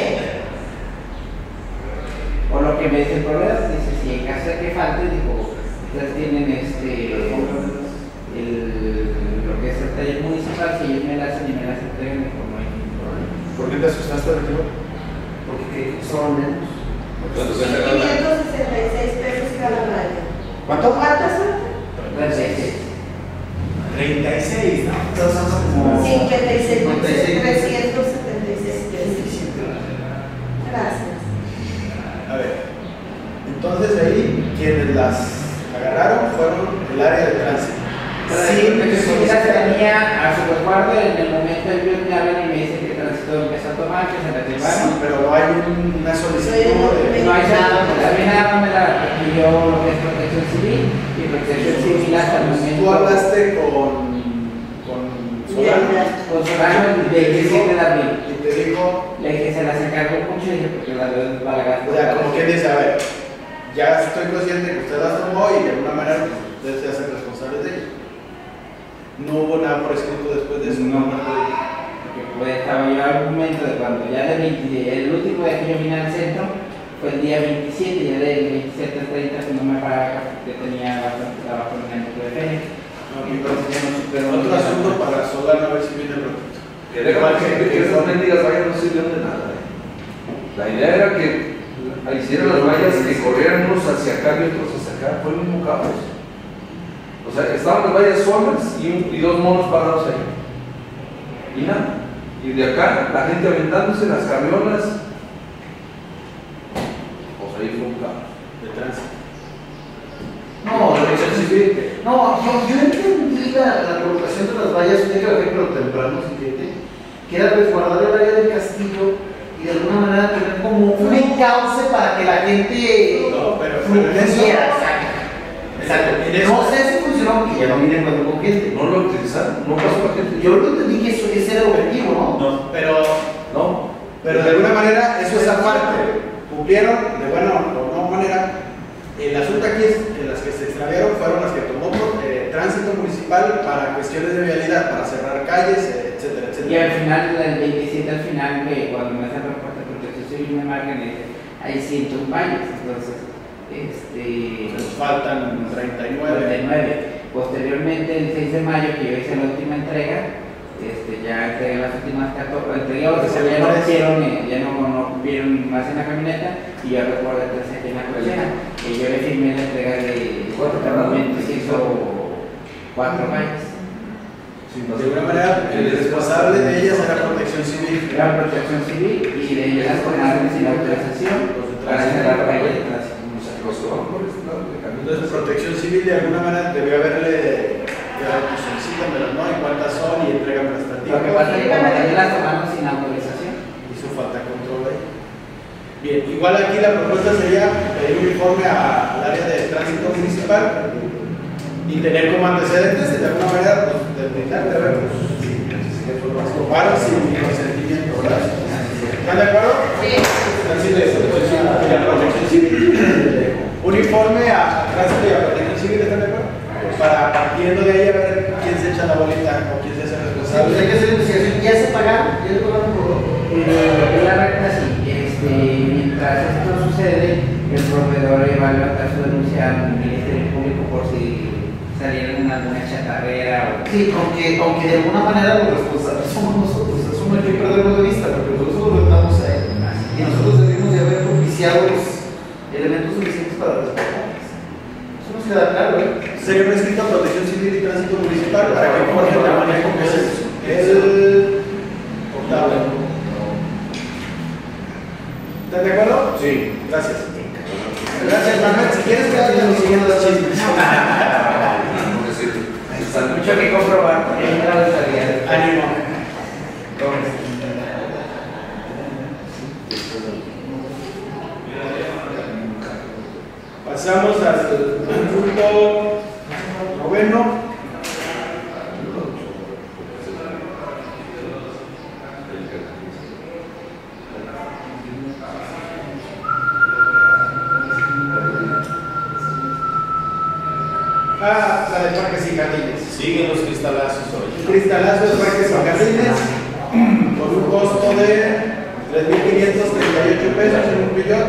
Por lo que me dice el proveedor, dice, si en caso de que falte, digo, ustedes tienen este, el, lo que es el taller municipal, si ellos me las hacen y me las entregan, digo, no hay ningún problema. ¿Por qué te asustaste, Arturo? Porque costaban menos. ¿Cuánto se regala? quinientos sesenta y seis pesos cada valla. ¿Cuánto? ¿Cuántas son? treinta y seis. treinta y seis, ¿no? Entonces son como cincuenta y seis mil cincuenta y seis. trescientos setenta y seis pesos. Gracias. A ver, entonces ahí quienes las agarraron fueron el área de tránsito. Sí, porque si mira, tenía a su resguardo en el momento en que me hablan y me dicen que el tránsito empezó a tomar, que se la Sí, llevaron. pero no hay un- una solicitud de... No hay nada, porque también nada más me la pidió lo que es Protección Civil y Protección Civil hasta el momento. Tú hablaste con, con Solano Con Solano el veintisiete de abril. y te dijo, Le dije, se las encargo mucho y dije, porque las deben para gastar. o sea, como quien dice, a ver, ya estoy consciente que usted las tomó y de alguna manera pues, ustedes se hacen responsables de ello. No hubo nada por escrito después de eso. No. parte de ello. Porque pues, estaba yo al momento de cuando ya de veinte, el último día que yo vine al centro fue el día veintisiete, ya del veintisiete al treinta que no me pagaba porque tenía bastante trabajo en el metro de feria. Otro asunto para Solano, a ver si viene pronto. Que deja que, que esas mendigas vallas no sirven de nada. ¿eh? La idea era que hicieran las vallas que corrieran unos hacia acá y otros hacia acá. Fue el mismo caos. O sea, estaban las vallas solas y, un, y dos monos parados ahí. Y nada. Y de acá, la gente aventándose las camionas. Pues ahí fue un caos. De tránsito. No, no, yo, yo entendí la, la colocación de las vallas, usted que la ve pero temprano, fíjate, que era resguardar el área del castillo y de alguna manera tener como un encauce para que la gente no, pero, pero en eso, exacto. No sé si funcionó porque ya no vienen cuando con gente. No lo utilizaron, no pasó la gente. Yo lo entendí que eso, ese era el objetivo, ¿no? No, pero, no. pero de alguna manera eso es aparte. Cumplieron de buena o no manera. El asunto aquí es que las que se extraviaron fueron las que tomó por eh, tránsito municipal para cuestiones de vialidad, para cerrar calles, eh, etcétera, etcétera. Y al final, el veintisiete al final, que cuando me hacen reporte de protección civil me marcan y dicen, hay ciento un valles, entonces, este... Nos faltan treinta y nueve. treinta y nueve. Posteriormente, el seis de mayo, que yo hice la última entrega, este, ya entregué las últimas catorce, entregué otras, ya no cupieron, ya no, no cupieron más en la camioneta, y yo recuerdo entonces aquí en la cochera, y yo le firmé la entrega de cuatro cargamentos y hizo cuatro vallas. Sí, de alguna manera, el responsable de ellas era protección civil. Era protección civil y de ellas las tomaron sin autorización para cerrar vallas. Entonces, protección civil de alguna manera debió haberle pues solicítamelo, ¿no? ¿Y cuántas son? Y entrégame las Lo que pasa es que como también las tomaron sin autorización. Hizo falta control ahí. Bien, igual aquí la propuesta sería pedir un informe a- al área de tránsito municipal y tener como antecedentes de alguna manera pues, determinar de ver pues, si nos tomaron sin mi consentimiento, ¿verdad? ¿Están de acuerdo? Sí. Así de eso, entonces, a la protección civil. Un informe a tránsito y a protección civil, ¿están de acuerdo? Para partiendo de ahí a ver quién se echa la bolita o quién se hace responsable. Pues hay que hacer investigación. ¿Ya se pagaron? ¿Ya se pagaron por todo? Eh, la recta sí, este, mientras esto sucede, el proveedor va a levantar su denuncia al Ministerio Público por si salieron en alguna chatarrera o... Sí, aunque, aunque de alguna manera los responsables somos nosotros, eso no hay que perderlo de vista, porque nosotros lo retamos a él. Y nosotros debemos de haber propiciado los elementos suficientes para responderles. Eso nos queda claro, ¿eh? Sería un escrito a protección civil y tránsito municipal para que informe el manejo que es el octavo. ¿Están de acuerdo? Sí. Gracias. Gracias, Manuel. Si quieres, quédate los siguientes chismes. Mucho que comprobar. Ánimo. Pasamos al punto noveno. Ah, la de parques y jardines. Siguen los cristalazos hoy. Cristalazo de parques y jardines con un costo de tres mil quinientos treinta y ocho pesos en un billón.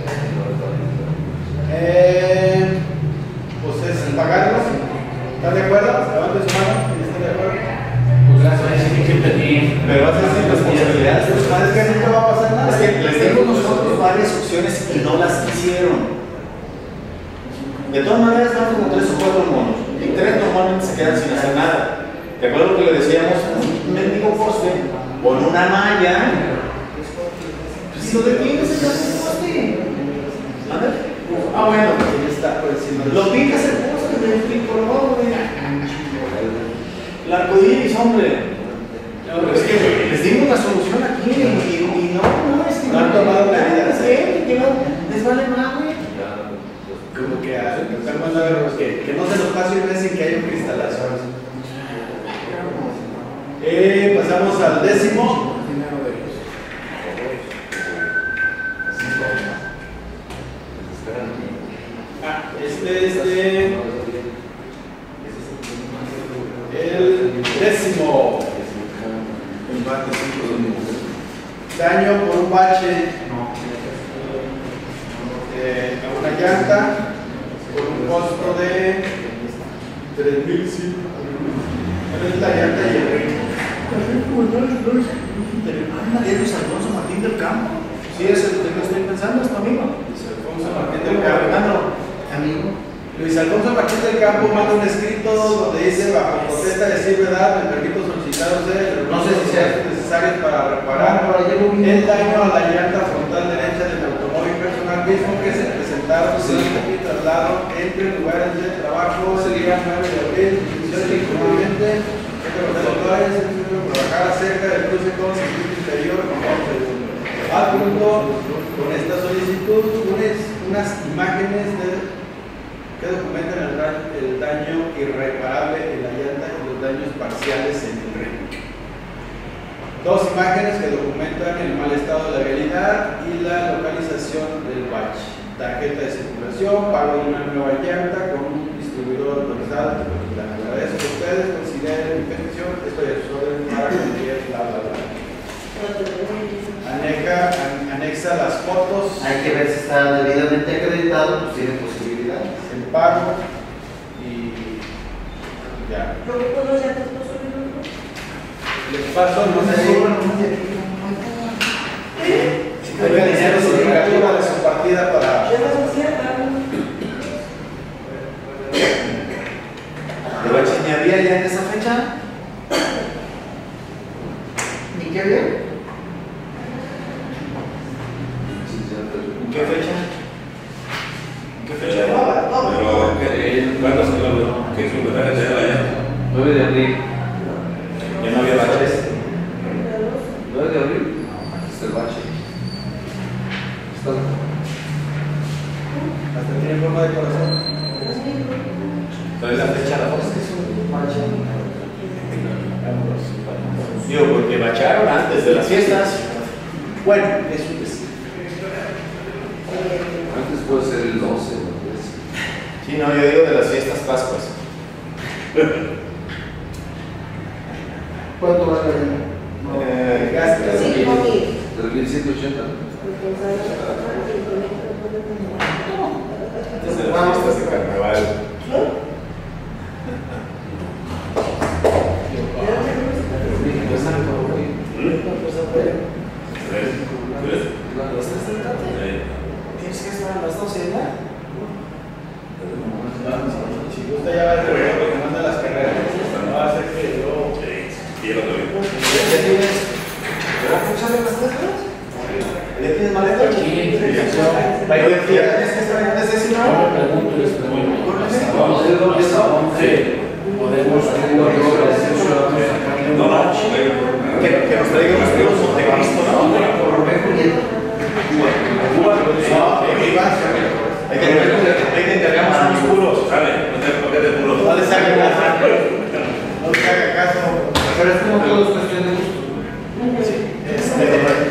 Eh, pues es pagarlo. ¿Están de acuerdo? Levanten su mano. ¿Quién está de acuerdo? Pues gracias, sí, siempre tiene. Pero vas a hacer responsabilidades. Pues es que nunca va a pasar nada. Es que les dimos nosotros varias opciones y no las hicieron. De todas maneras, dan como tres o cuatro monos. Y tres normalmente se quedan sin hacer nada. ¿Te acuerdas lo que le decíamos? Un mendigo poste con una malla. Pues si lo detienes, se hace el poste. ¿Anda? Ah, bueno. Está por encima. Lo picas el poste de tricolor, güey. El arcoíris, hombre. Es que les dimos la solución aquí y, y no, no, es que no han tomado medidas. Que no, les vale más, güey. Como que a empezar a ver que, que no se nos pase una vez sin que haya un cristalazo. Eh, pasamos al décimo. Ah, este es de el décimo. Daño por un bache eh, a una llanta por un costo de tres mil cinco. es la llanta y el ring. María Luis Alfonso Martín del Campo. Sí, es el que estoy pensando, es tu amigo. Luis Alfonso Martín del Campo. Amigo. Luis Alfonso Martín del Campo manda un escrito donde dice: bajo protesta de decir verdad, me permito solicitaros no sé si sean necesarios para reparar el daño a la llanta frontal derecha del automóvil personal mismo que se presentaron durante mi traslado entre lugares de trabajo el día nueve de abril, incluyente trabajar cerca del cruce con el circuito interior adjunto con esta solicitud unes, unas imágenes de, que documentan el, el daño irreparable en la llanta y los daños parciales en el ring. Dos imágenes que documentan el mal estado de la vialidad y la localización del bache. Tarjeta de circulación, pago de una nueva llanta con un distribuidor autorizado. Les agradezco a ustedes, consideren mi petición, estoy a sus órdenes para cualquier bla bla bla. Anexa, an, anexa las fotos. Hay que ver si está debidamente acreditado, pues tiene posibilidades. El pago y ya. ¿Producto dos llantas por sobre uno? Les paso, no sé si ¿Eh? tenga dinero su ligatura de su partida para. ¿De bache ni había ya en esa fecha? ¿Ni qué había? ¿En qué fecha? ¿En qué fecha? Pero, ¿qué- ¿cuándo se lo que es un verdadero de la llanta? nueve de abril. Ya no había baches. nueve de abril. Está el bache. Está. Hasta tiene forma de corazón. Entonces la fecha la foto. Digo, porque bacharon antes de las fiestas. Bueno, eso es. Antes puede ser el doce, ¿no? Sí, no, yo digo de las fiestas Pascuas. ¿Cuánto vale la llanta? Eh, Gastas. Cinco mil. tres mil ciento ochenta. Antes de las fiestas de carnaval. Tienes que estar a las doce ya. Si gusta ya va a tener porque manda las carreras. No va a ser que yo. Sí, yo lo doy. ¿Ya tienes? ¿Pero funciona las tres horas? ¿Ya tienes maleta? Sí, Pero ¿tienes que estar antes de ese yo no? me pregunto esto. Vamos a ir doble sábado. Podemos sacarle No, no, Que, que nos traiga unos libros de Cristo, ¿no? Ahí te ahí te encargamos unos puros. sale, no te toques de puro. No les haga caso. No les haga caso. Pero es como todo es cuestión de gusto. Este,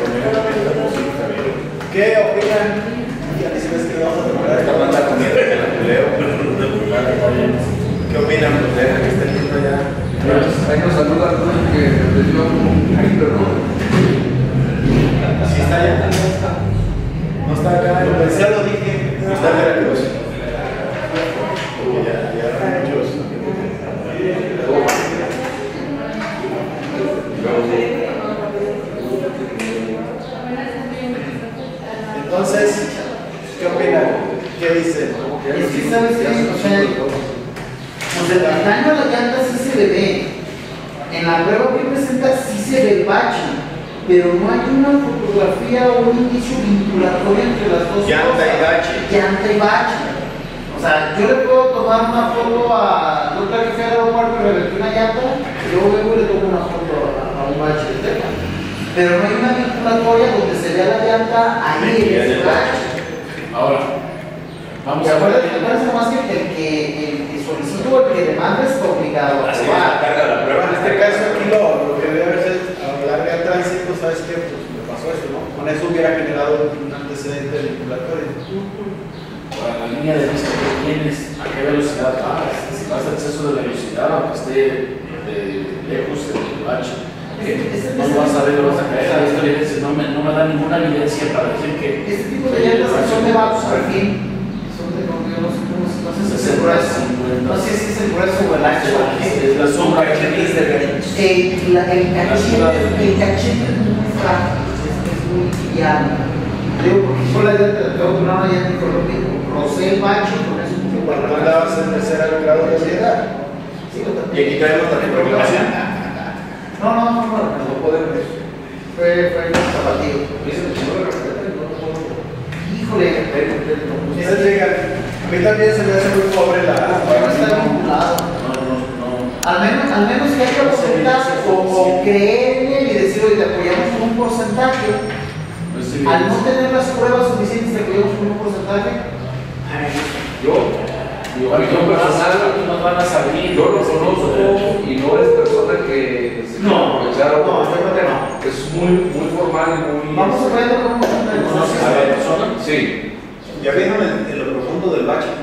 ¿qué opinan? Ya ni si ves que vamos a preparar Esta banda comiendo que la culeo. ¿Qué opinan? Pues deja que esté listo ya. Ahí nos saluda Arturo que le dio un hyper, ¿no? ¿Sí está allá? No está. No está acá. Lo pensé, lo dije. No está en Veracruz. Porque ya, ya hay muchos. Entonces, ¿qué opinan? ¿Qué dicen? Es que sabes que, o sea, o sea, el daño a la llanta sí se le ve. En la prueba que presenta sí se ve el bache, pero no hay una fotografía o un indicio vinculatorio entre las dos Llanta cosas. y bache. Llanta y bache. O sea, yo le puedo tomar una foto a la otra que fue al aeropuerto y le metí una llanta, y luego vengo y le tomo una foto a, a un bache de tema. Pero no hay una vinculatoria donde se vea la llanta ahí en ese bache. Ahora, vamos Y a acuérdate, ver. acuérdate más que el que, el que solicita o el que demanda está obligado a Así es, probar. carga la prueba. En este caso aquí lo, lo que debe hacer es hablarle al tránsito, ¿sabes qué? Pues me pasó eso, ¿no? Con eso hubiera generado un antecedente vinculatorio. Para la línea de vista que tienes, ¿a qué velocidad vas? Si vas a exceso de velocidad, aunque esté de lejos del bache, no lo vas a ver, lo vas a caer. Esta evidencia no me, no me da ninguna evidencia para decir que. Este tipo de llantas que son de bajo perfil, son de, no, yo no sé cómo se- no sé si se el grueso. No sé si es el grueso o el ancho. Es la sombra que tienes del gancho. El, la- el cachete, el cachete es muy frágil, es, es muy llano. Digo, porque yo la idea de todo programa ya dijo lo mismo. Rosé el macho, con eso mucho Cuando tú andabas en tercer grado de sociedad. Sí, lo Y aquí traemos también proclamación. No, no, no, no, no podemos. Fue, fue un zapatillo. Híjole, Ustedes llegan. A mí también se me hace muy pobre la. no está vinculado. No, no, no. Al menos, al menos que haya voluntad o, o creer en él y decir, oye, te apoyamos con un porcentaje. No sé, Al no tener las pruebas suficientes, te apoyamos con un porcentaje. Yo, Digo, a mi no personal, nos van a salir. yo lo conozco y no es persona que se No, aprovechar o no, obviamente no. es muy, muy formal y muy. Vamos a ver cómo ¿Conoces a la persona? Sí. ¿Ya vieron en, en lo profundo del bache?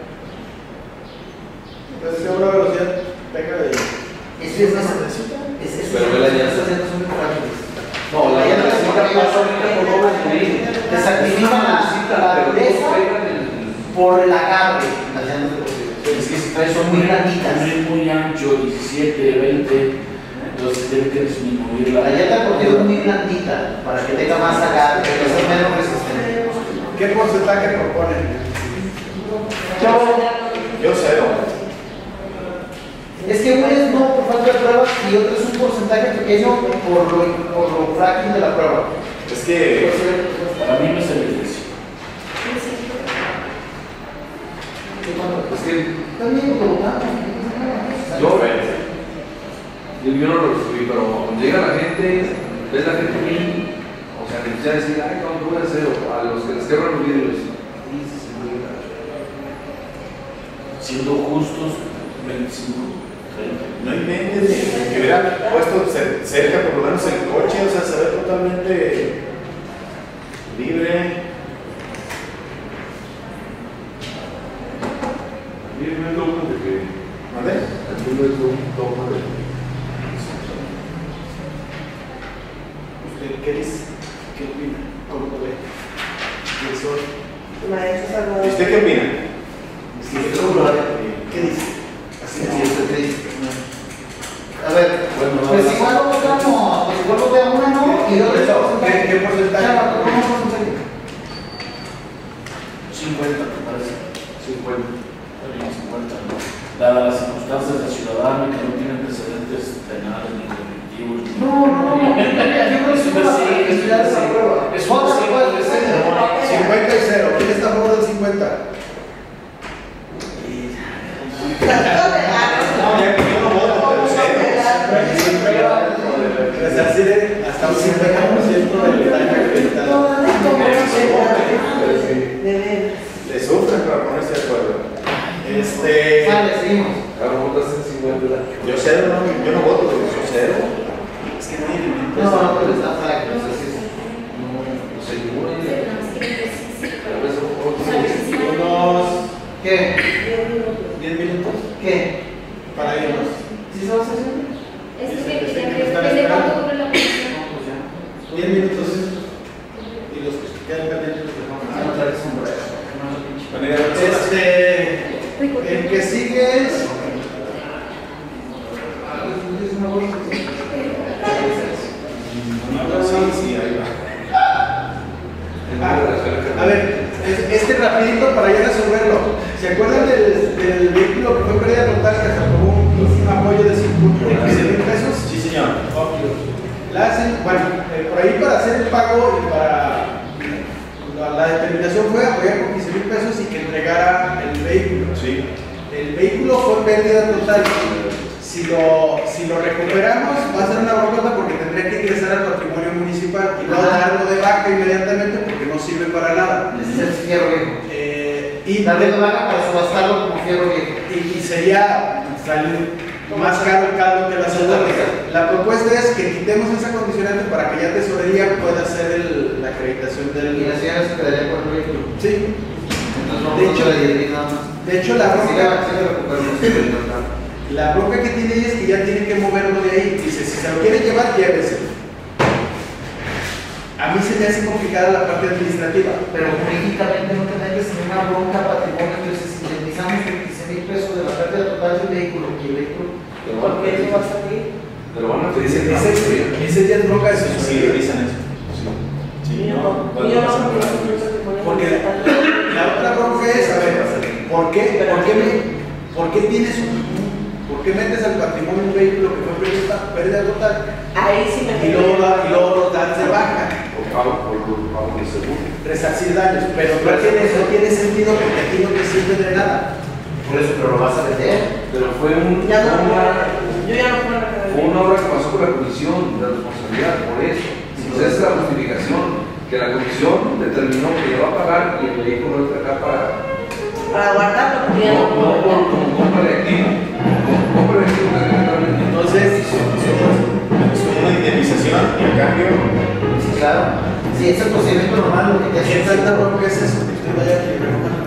Entonces, a una velocidad, venga de. Es que es es es Pero ve la llanta. son muy frágiles. No, la llanta se pasa ahorita por doble fluir. Desactivan la, la dureza por el agarre. Las llantas deportivas. Es que si traes Son un muy rim blanditas. un rim muy ancho, diecisiete, veinte, entonces tiene que disminuir la. La llanta deportiva es muy blandita para que tenga más agarre, pero es menos resistente. ¿Qué porcentaje proponen? Yo cero. Es que uno es no por falta de pruebas y otro es un porcentaje pequeño por lo, por lo frágil de la prueba. Es que Para mí no es el ejercicio. Es que También lo votamos. yo, yo, yo no lo recibí, pero cuando llega la gente, ves la gente bien, o sea, que empieza a decir, ay, ¿cómo voy a hacer? O a los que les quebran los vidrios. Y se se muy gacho. Siendo justos, veinticinco, treinta. no inventes ni que hubiera puesto cer- cerca por lo menos el coche, o sea, se ve totalmente libre. A mí me loco de que ¿Vale? el mundo es un dogma de. ¿Usted qué dice? ¿Qué opina? ¿Cómo lo ve? ¿Quién soy? Maestro ¿Y Salvador. usted qué opina? ¿Qué dice? Así es, triste. A ver, Bueno, pues vamos a- igual votamos, pues igual votamos una no y otro ¿Qué, qué porcentaje? Ya, ¿cómo porcentaje? cincuenta, me parece. cincuenta. Está bien, cincuenta, ¿no? Dadas las circunstancias de la ciudadana que no tiene antecedentes penales ni delictivos. ni- No, no, no, yo creo que es una Sí, estudiar esa sí. prueba. Es un Vota, sí, pues, es sí. cincuenta y cero. ¿Quién está a favor del cincuenta? No, ya que yo no voto, pero cero. Pues así de hasta un cincuenta por ciento del daño acreditado. Le sufren para ponerse de acuerdo. Este. Vale, seguimos. Ahora votaste cincuenta. Yo cero, no, yo no voto, yo cero. Es que nadie le No, no, pero está frágil, o sea, sí. No sé, ninguna idea. A veces Unos ¿Qué? diez minutos ¿Qué? para irnos. ¿Sí se va a hacer? Es que ¿desde cuándo dura la comisión? diez minutos. Y los que quedan pendientes los dejamos. Ah, no traes sombrero. Este. El que sigue es. Sí, sí, ahí va. Ah, a ver, es- este rapidito para ya resolverlo. ¿Se acuerdan del, del vehículo que fue pérdida total que se aprobó un, un apoyo de quince mil pesos? Sí, señor. Obvio. La hacen, bueno, eh, por ahí para hacer el pago y para la, la determinación fue apoyar con quince mil pesos y que entregara el vehículo. Sí. El vehículo fue pérdida total. Si lo, si lo recuperamos, va a ser una brocota porque tendría que ingresar al patrimonio municipal y no darlo de baja inmediatamente porque no sirve para nada. Ese es el fierro viejo. Eh, y, Darle de baja para subastarlo como fierro viejo. y, y sería salir más caro el caldo que la segunda. La propuesta es que quitemos esa condicionante para que ya tesorería pueda hacer el, la acreditación del. Y la señora se quedaría con el vehículo. Sí. Entonces vamos De a hecho, dividir nada más. De hecho, la Sí, bronca, la- sí la recuperamos. la bronca que tiene ella es que ya tiene que moverlo de ahí. Dice, si se lo quiere llevar, lléveselo. A mí se me hace complicada la parte administrativa. Pero jurídicamente no tendría que ser una bronca patrimonio, entonces si indemnizamos porque se llevas el vehículo y el vehículo. ¿Por qué eso va a salir? Te lo van a pedir. Dice, dice, dice ya es bronca de sus sí, revisan eso. Sí. Sí, no, no, yo no sé. Porque la otra bronca es, a ver, ¿por qué, por qué, me, por qué tienes un, por qué metes al patrimonio un vehículo que fue pérdida, pérdida total? Ahí sí me y luego, da, y luego los dan de baja. Por pago, por pago de seguro. Resarcir daños, pero no tiene, no tiene sentido porque a ti no te sirve de nada. Por eso, pero lo vas a vender. Pero fue un, ya no, una, yo ya no puedo recargar. Fue una obra que pasó por la comisión de responsabilidad, por eso. Entonces esa es la justificación, que la comisión determinó que le va a pagar y el vehículo entra acá para... Para guardarlo, porque ya no, no puedo. No, por, como compra de activo. Como compra de activo directamente. Entonces, es una indemnización y a cambio... Sí, claro. Sí, es el procedimiento normal lo que te hace. ¿Qué tanta bronca es eso? Que usted vaya a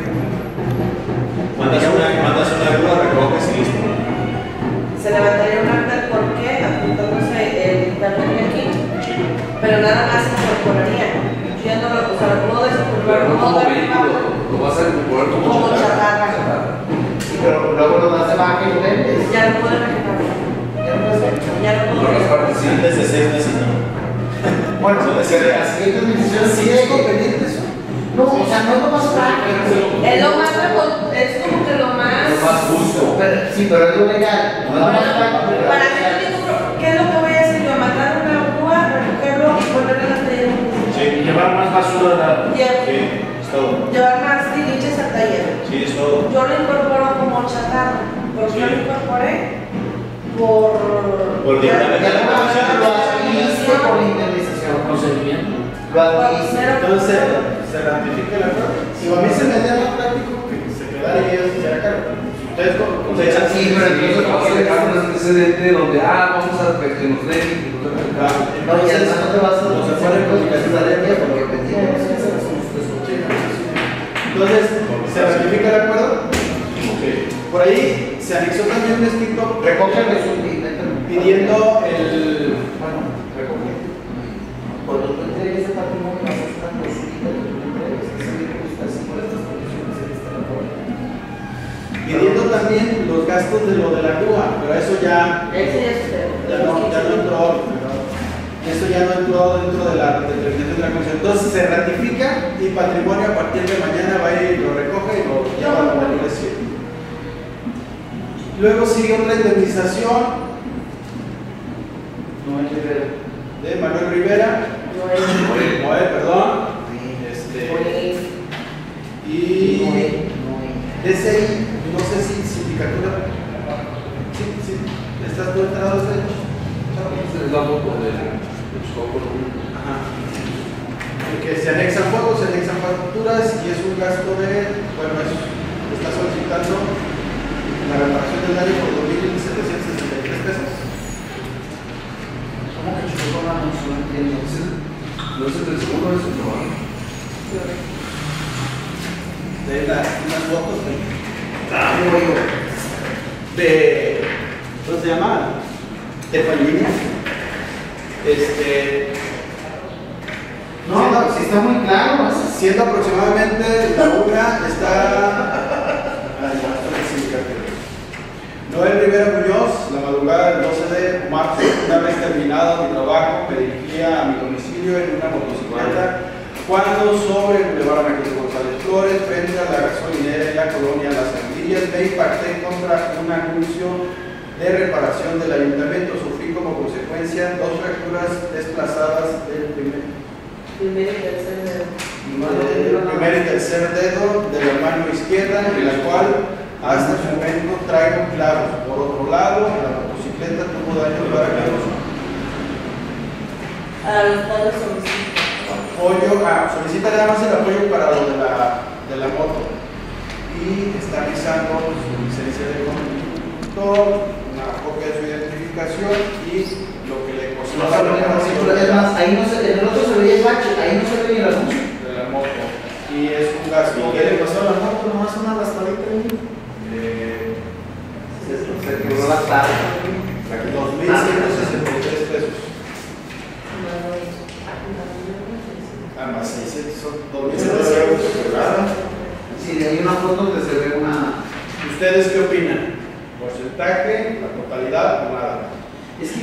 mandas una, mandas una grúa, recoges y listo. Se levantaría un acta del por qué, apuntándose el internet de aquí, pero nada más se incorporaría. Yo ya no lo, o sea, lo puedo desincorporar, Pero no puedo como dar vehículo, lo vas a incorporar como, como chatarra. Sí, pero luego lo das de baja y lo vendes. Ya no puedo recargar. Ya no puedes vender. Ya no puedo Por las partes, sí. Antes de seis meses no. Bueno, Eso la es que- siguiente administración Sí, es conveniente eso. No, o sea, no es lo más práctico. Es lo más, es como que lo más. Lo más justo. Pero, sí, pero es lo legal. No es lo más práctico. pero Para es mí, legal. yo digo, ¿qué es lo que voy a hacer yo? Matar una grúa, recogerlo y ponerlo en la taller. Sí, Y llevar más basura a la... Lle- sí, es todo. Llevar más tiliches al taller. Sí, es todo. Yo lo incorporo como chatarra. ¿Por qué lo incorporé? Por. Por Ya dictamen de la lo comisión. adquiriste por la indemnización. procedimiento. Lo adquiriste. Entonces, se ratifica el acuerdo. Si a mí se me haría más práctico que se quedara y ellos se hiciera cargo. Si ustedes como O sea, Sí, pero entonces Vamos a dejar un antecedente donde, ah, vamos a que nos den y que nos den el caso. No, y además no te vas a no se pone en comunicación de directa porque porque te entonces, ¿se ratifica el acuerdo? Por ahí se anexó también un escrito recoge el resumen. pidiendo el. Bueno, recoge. Cuando tú entregues ese patrimonio, vas a estar consulta que tú entregues. Ese vehículo está así por estas condiciones en esta labor. Pidiendo también los gastos de lo de la grúa, pero eso ya, Ese ya es usted. ya, no, ya no entró, eso ya no entró dentro de la determinación de la comisión. Entonces se ratifica y patrimonio a partir de mañana va y lo recoge y lo lleva a la universidad. Luego sigue otra indemnización de Manuel Rivera, Noel, perdón, este, y D C I, no sé si sindicatura, sí, sí, ¿estás tú enterado de eso? Es la moto de Ajá. El que se anexan juegos, se anexan facturas y es un gasto de, bueno, es, está solicitando la reparación del daño por dos mil setecientos sesenta y tres pesos. ¿Cómo que chocó la no entiendo? No es el seguro, es el trabajo. De las unas fotos de, de, ¿cómo se llama? De familia. Este. No, no, si está muy claro. es- Siendo aproximadamente la una está. Ay, ya está el sindicato. Noel Rivera Muñoz, la madrugada del doce de marzo, una vez terminado mi trabajo, me dirigía a mi domicilio en una motocicleta cuando sobre el Boulevard Manuel González Flores, frente a la gasolinera en la colonia Las Andillas, me impacté contra un anuncio de reparación del ayuntamiento. Sufrí como consecuencia dos fracturas desplazadas del primer, Primero y tercer dedo. del primer y tercer dedo de la mano izquierda, en la cual hasta el momento traigo clavos. Por otro lado, la motocicleta tuvo daños para que los A los padres solicitan. apoyo, ah, solicita nada más el apoyo para lo de la, de la moto y está avisando su licencia de conductor, una copia de su identificación y lo que le costó No la se ve, no, sí, pero es más, ahí no se, en el otro se veía el bache, ahí no se ve ni la luz. de la moto y es un gasto ¿Qué le pasó a la moto? Nomás una raspadita ahí. de Se, se quebró la clave. dos mil ciento sesenta y tres pesos. Ah, más seiscientos, son dos mil setecientos euros. Sí, hay una foto donde se ve una. ¿Ustedes qué opinan? Por si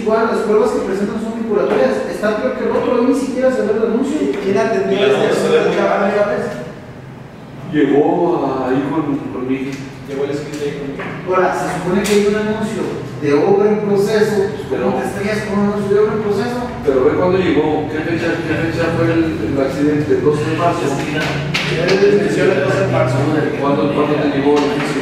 igual, las pruebas que presentan son vinculatorias. Está peor que el otro, hoy ni siquiera se ve el anuncio. ¿Quién atendió Y la este otra se ve asunto, muy chaval? mal. Llegó ahí con, con mi Llegó el escrito ahí conmigo. Ahora, se supone que hay un anuncio de obra en proceso. ¿Cómo Pero- te estarías con un anuncio de obra en proceso? Pero ve cuando llegó, ¿qué fecha, qué fecha fue el, el accidente? El doce de marzo. Él mencionó el doce de marzo. ¿Cuándo, ¿Cuándo te llegó el juicio?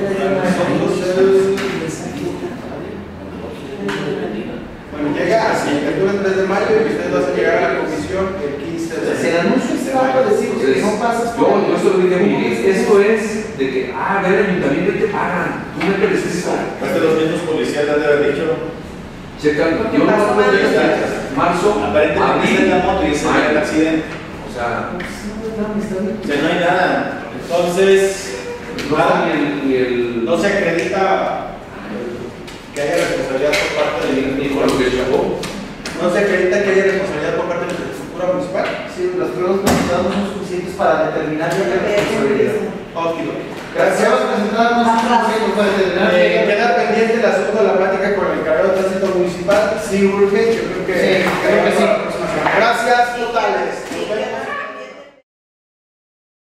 Bueno, llega a sindicatura el tres de mayo y ustedes van a llegar a la comisión el quince O de sea, si el anuncio está para decir que no pasas Yo, por yo se lo dije a Miguel, esto es de que, ah, ve al ayuntamiento y te pagan, tú me escrito. Más de los mismos policías le han de haber dicho. Checan, yo no Marzo, me acuerdo de mayo. fechas. Marzo, Aparentemente está en la moto y ese mayo. era el accidente. O sea, O sea, no hay nada. Entonces, no nada. ni el, ni el, no se acredita que haya responsabilidad por parte del ni con lo que llegó. no se acredita que haya responsabilidad por parte de la estructura municipal. Sí, las pruebas presentadas no son suficientes para determinar si hay responsabilidad. Óptimo. Las pruebas presentadas no son suficientes para determinar si Eh, hay queda pendiente el asunto de la plática con el encargado de tránsito municipal. Si urge, yo